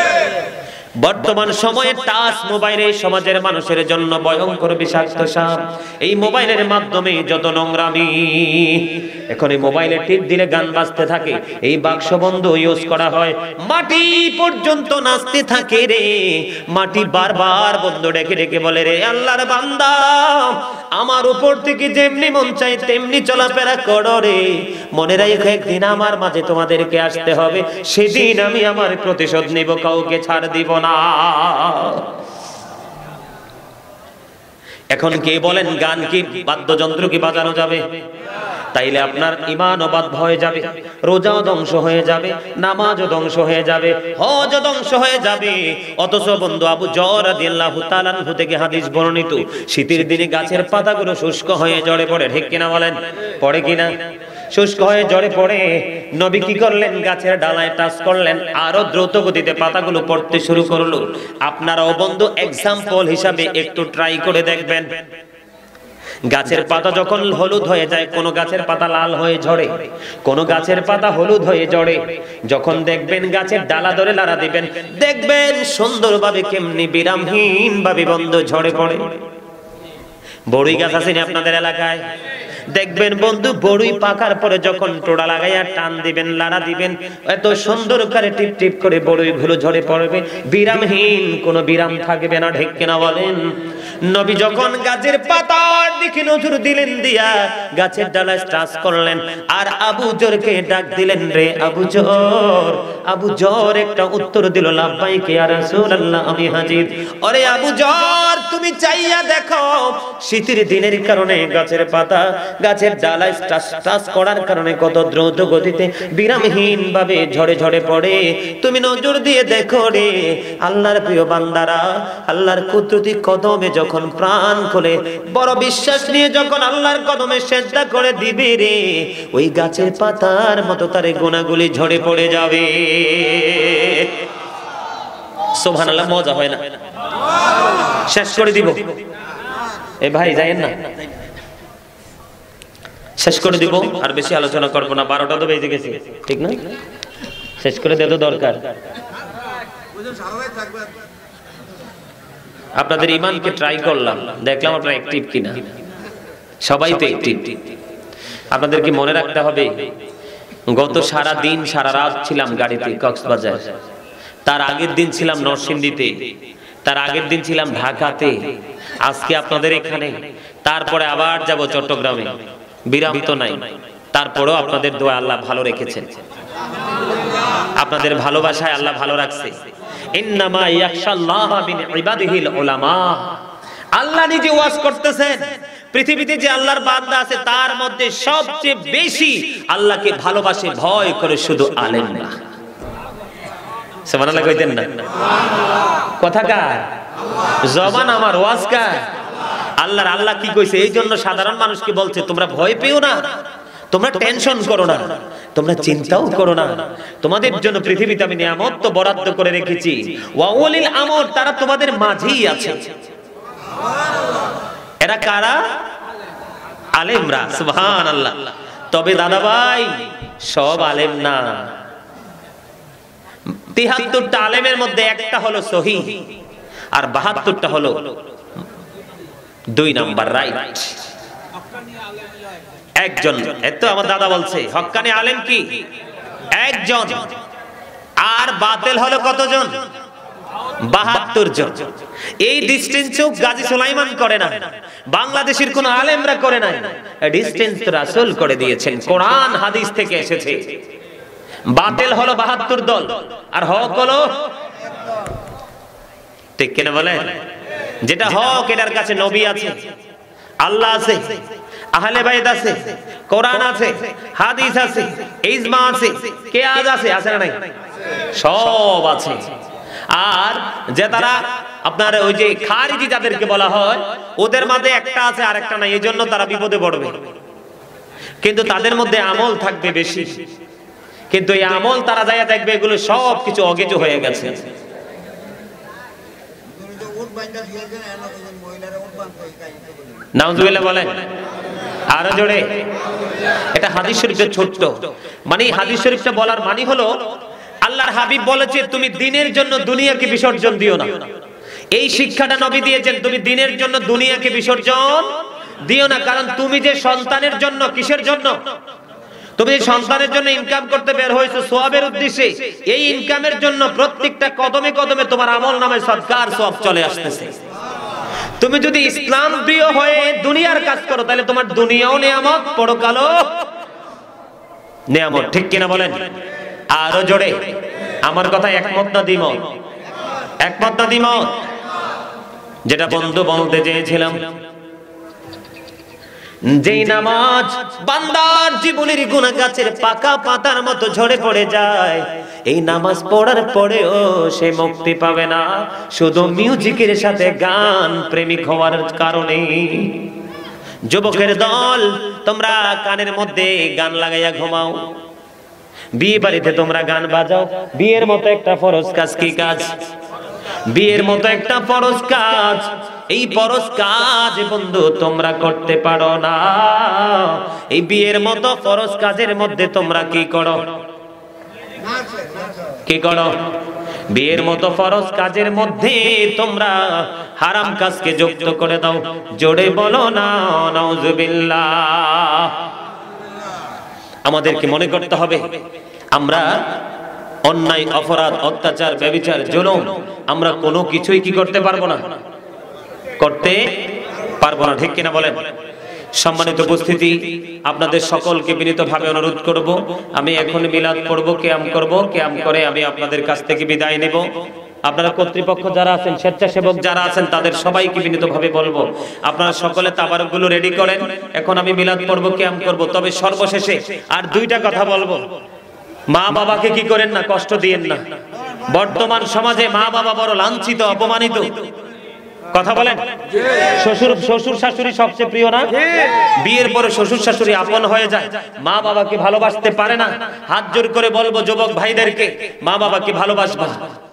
বর্তমান সময়ে টাচ মোবাইলে সমাজের মানুষের জন্য ভয়ঙ্কর বিষাক্ত সাপ। এই মোবাইলের মাধ্যমে যত নোংরামি, এখন এই মোবাইলে টিপ দিলে গান বাজতে থাকে, এই বাক্স বন্ধ ইউজ করা হয়, মাটি পর্যন্ত নাচতে থাকে রে। মাটি বারবার বন্ধ ডেকে ডেকে বলে, রে আল্লাহর বান্দা, আমার উপর থেকে যেমনি মন চাই তেমনি চলাফেরা করো রে। মনে রাখো একদিন আমার মাঝে তোমাদেরকে আসতে হবে, সেদিন আমি আমার প্রতিশোধ নিব, কাউকে ছাড় দিব না। এখন কে বলেন গান কি বাদ্যযন্ত্র কি বাজানো যাবে? তাইলে আপনার ঈমানও বাদ হয়ে যাবে, রোজাও ধ্বংস হয়ে যাবে, নামাজও ধ্বংস হয়ে যাবে, হজও ধ্বংস হয়ে যাবে। অথচ বন্ধু আবু যর রাদিয়াল্লাহু তাআলা আনহু থেকে হাদিস বর্ণিত, শীতের দিনে গাছের পাতাগুলো শুষ্ক হয়ে ঝরে পড়ে, ঠিক কিনা বলেন? পড়ে কিনা? শুষ্ক হয়ে ঝরে পড়ে। নবী কি করলেন? গাছের ডালায় টাচ করলেন, আরো দ্রুত গতিতে পাতাগুলো পড়তে শুরু করলো। আপনারাও বন্ধু এক্সাম্পল হিসাবে একটু ট্রাই করে দেখবেন। গাছের পাতা যখন হলুদ হয়ে যায়, কোন গাছের পাতা লাল হয়ে ঝরে, কোন গাছের পাতা হলুদ হয়ে ঝরে, যখন দেখবেন গাছের ডালা ধরে লাড়া দিবেন, দেখবেন সুন্দরভাবে কেমনি বিরামহীন ভাবে বন্ধ ঝরে পড়ে। বড়ই গাছ আছে না আপনাদের এলাকায়? দেখবেন বন্ধু বড়ই পাকার পরে যখন টোড়া লাগাইয়া টান দিবেন, লাড়া দিবেন, এত সুন্দর করে টিপ টিপ করে বড়ই গুলো ঝরে পড়বে, বিরামহীন, কোনো বিরাম থাকবে না, ঠিক কিনা বলেন? নবী যখন গাছের পাতার দিকে নজর দিলেন, দিয়া গাছের ডালায় টাচ করলেন, আর আবু জরকে ডাক দিলেন, রে আবু জর। আবু জর একটা উত্তর দিল, লাব্বাইক ইয়া রাসূলুল্লাহ, আমি হাজির। ওরে আবু জর, তুমি চাইয়া দেখো, শীতের দিনের কারণে গাছের পাতা গাছের ডালায় টাচ করার কারণে কত দ্রুত গতিতে বিরামহীন ভাবে ঝরে ঝরে পড়ে। তুমি নজর দিয়ে দেখো রে আল্লাহর প্রিয় বান্দারা, আল্লাহর কুদরতি কদমে যখন প্রাণ খুলে বড় বিশ্বাস নিয়ে যখন আল্লাহর কদমে সিজদা করে দিবে রে, ওই গাছের পাতার মতো তার গুনাহগুলি ঝরে পড়ে যাবে। সুবহানাল্লাহ, মজা হয় না? শেষ করে দিব। এ ভাই যায়েন না, শেষ করে দিব, আর বেশি আলোচনা করবো না, 12টা তো বেজে গেছে, ঠিক না? শেষ করে দেওয়া তো দরকার। আপনাদের ঈমানকে ট্রাই করলাম, দেখলাম আপনারা অ্যাক্টিভ কিনা। সবাই তো অ্যাক্টিভ। আপনাদেরকে মনে রাখতে হবে, গত সারা দিন সারা রাত ছিলাম গাড়িতে কক্সবাজার, তার আগের দিন ছিলাম নরসিংদীতে, তার আগের দিন ছিলাম ঢাকাতে, আজকে আপনাদের এখানে, তারপরে আবার যাব চট্টগ্রামে। বিরাম তো নাই। তারপরেও আপনাদের দোয়া আল্লাহ ভালো রেখেছেন, আপনাদের ভালোবাসায় আল্লাহ ভালো রাখছে। ইন্নামা ইয়াখশাল্লাহা মিন ইবাদিহিল উলামা। আল্লাহ নিজে ওয়াজ করতেছেন, পৃথিবীতে যে আল্লাহর বান্দা আছে তার মধ্যে সবচেয়ে বেশি আল্লাহকে ভালোবাসে ভয় করে শুধু আলেমরা। সুবহানাল্লাহ কইতেন না? কথা কার? জবান আমার, ওয়াজ কার? আল্লাহর। আল্লাহ কি কইছে? এই জন্য সাধারণ মানুষকে বলছে, তোমরা ভয় পেও না, তোমরা টেনশন করো না, তোমরা চিন্তাও করো না, তোমাদের জন্য পৃথিবীতে আমি নিয়ামত তো বরাদ্দ করে রেখেছি। ওয়া উলিল আমর, তারা তোমাদের মাঝেই আছে। এরা কারা? আলেমরা। সুবহানাল্লাহ। তবে দাদা ভাই, সব আলেম না। ৭৩টা আলেমের মধ্যে একটা হলো সহিহ, আর ৭২টা হলো 2 নাম্বার রাইট। একজন, এত আমার দাদা বলছে, হক্কানি আলেম কি একজন, আর বাতিল হলো কতজন? ৭২ জন। এই ডিসটেন্সও গাজী সুলাইমান করে না, বাংলাদেশের কোন আলেমরা করে নাই। ডিসটেন্স তো রাসূল করে দিয়েছেন, কোরআন হাদিস থেকে এসেছে। বাতিল হলো ৭২ দল, আর হক হলো, ঠিক কিনা বলেন? যেটা হক, এটার কাছে নবী আছে, আল্লাহ আছে, আহলে বাইত আছে, কোরআন আছে, হাদিস আছে, ইজমা আছে, কিয়াস আছে, আছে না নাই? সব আছে। আর যে তারা আপনার ওই যে খারিজি যাদেরকে বলা হয়, ওদের মাঝে একটা আছে আর একটা নাই, এজন্য তারা বিপদে পড়বে। কিন্তু তাদের মধ্যে আমল থাকবে বেশি, কিন্তু এই আমল তারা যাইয়া দেখবে এগুলো সব কিছু অগেজ হয়ে গেছে। নাউজুবিল্লাহ বলেন আরো জোরে। এটা হাদিস শরীফের ছোট্ট মানে, হাদিস শরীফটা বলার মানে হলো আল্লাহর হাবিব বলেছে তুমি দিনের জন্য দুনিয়াকে বিসর্জন দিও না। এই শিক্ষাটা নবী দিয়েছেন, তুমি দিনের জন্য দুনিয়াকে বিসর্জন দিও না। কারণ তুমি যে সন্তানের জন্য, কিসের জন্য? তুমি যে সন্তানের জন্য ইনকাম করতে বের হয়েছো সওয়াবের উদ্দেশ্যে, এই ইনকামের জন্য প্রত্যেকটা কদমে কদমে তোমার আমল নামায় সদকার সওয়াব চলে আসতেছে। তুমি যদি ইসলাম প্রিয় হয়ে দুনিয়ার কাজ করো, তাহলে তোমার দুনিয়াও নিয়ামত, পরকালও নিয়ামত। ঠিক কিনা বলেন? আরো জোরে। আমার কথা একমত না দ্বিমত? একমত না দ্বিমত? যেটা বন্ধু বলতে চেয়েছিলাম, যেই নামাজ বান্দার জীবনের গুনাহ গাছের পাকা পাতার মতো ঝরে পড়ে যায়, এই নামাজ পড়ার পরেও সে মুক্তি পাবে না, শুধু মিউজিকের সাথে গান প্রেমিক হওয়ার কারণে। যুবকের দল, তোমরা কানের মধ্যে গান লাগাইয়া ঘুমাও, বিয়ে বাড়িতে তোমরা গান বাজাও। বিয়ের মতো একটা ফরজ কাজ, কি কাজ? বিয়ের মতো একটা ফরজ কাজ, এই ফরজ কাজ বন্ধু তোমরা করতে পারো না। এই বিয়ের মতো ফরজ কাজের মধ্যে তোমরা কি করো? কি করো? বিয়ের মতো ফরজ কাজের মধ্যে তোমরা হারাম কাজকে যুক্ত করে দাও। জোরে বলো না নাউজুবিল্লাহ। আমাদেরকে মনে করতে হবে আমরা অন্যায়, অপরাধ, অত্যাচার, ব্যভিচার, জুলুম আমরা কোনো কিছুই কি করতে পারবো না, করতে পারবো না, ঠিক কিনা বলেন? সম্মানিত উপস্থিতি, আপনাদের সকলকে বিনীতভাবে অনুরোধ করব, আমি এখন মিলাদ পড়ব, কিয়াম করব, কিয়াম করে আমি আপনাদের কাছ থেকে বিদায় নেব। আপনারা কর্তৃপক্ষ যারা আছেন, স্বেচ্ছাসেবক যারা আছেন, তাদের সবাইকে বিনীতভাবে বলবো আপনারা সকলে তাবারকগুলো রেডি করেন। এখন আমি মিলাদ পড়ব, কিয়াম করব। তবে সর্বশেষে আর দুইটা কথা বলবো। মা বাবাকে কি করেন না, কষ্ট দিয়েন না। বর্তমান সমাজে মা বাবা বড় লাঞ্ছিত, অপমানিত। কথা বলেন। শ্বশুর শাশুড়ি সবচেয়ে প্রিয় না? বিয়ের পরে শ্বশুর শাশুড়ি আপন হয়ে যায়, মা বাবাকে ভালোবাসতে পারে না। হাত জোর করে বলবো যুবক ভাইদেরকে, মা বাবাকে ভালোবাসবা।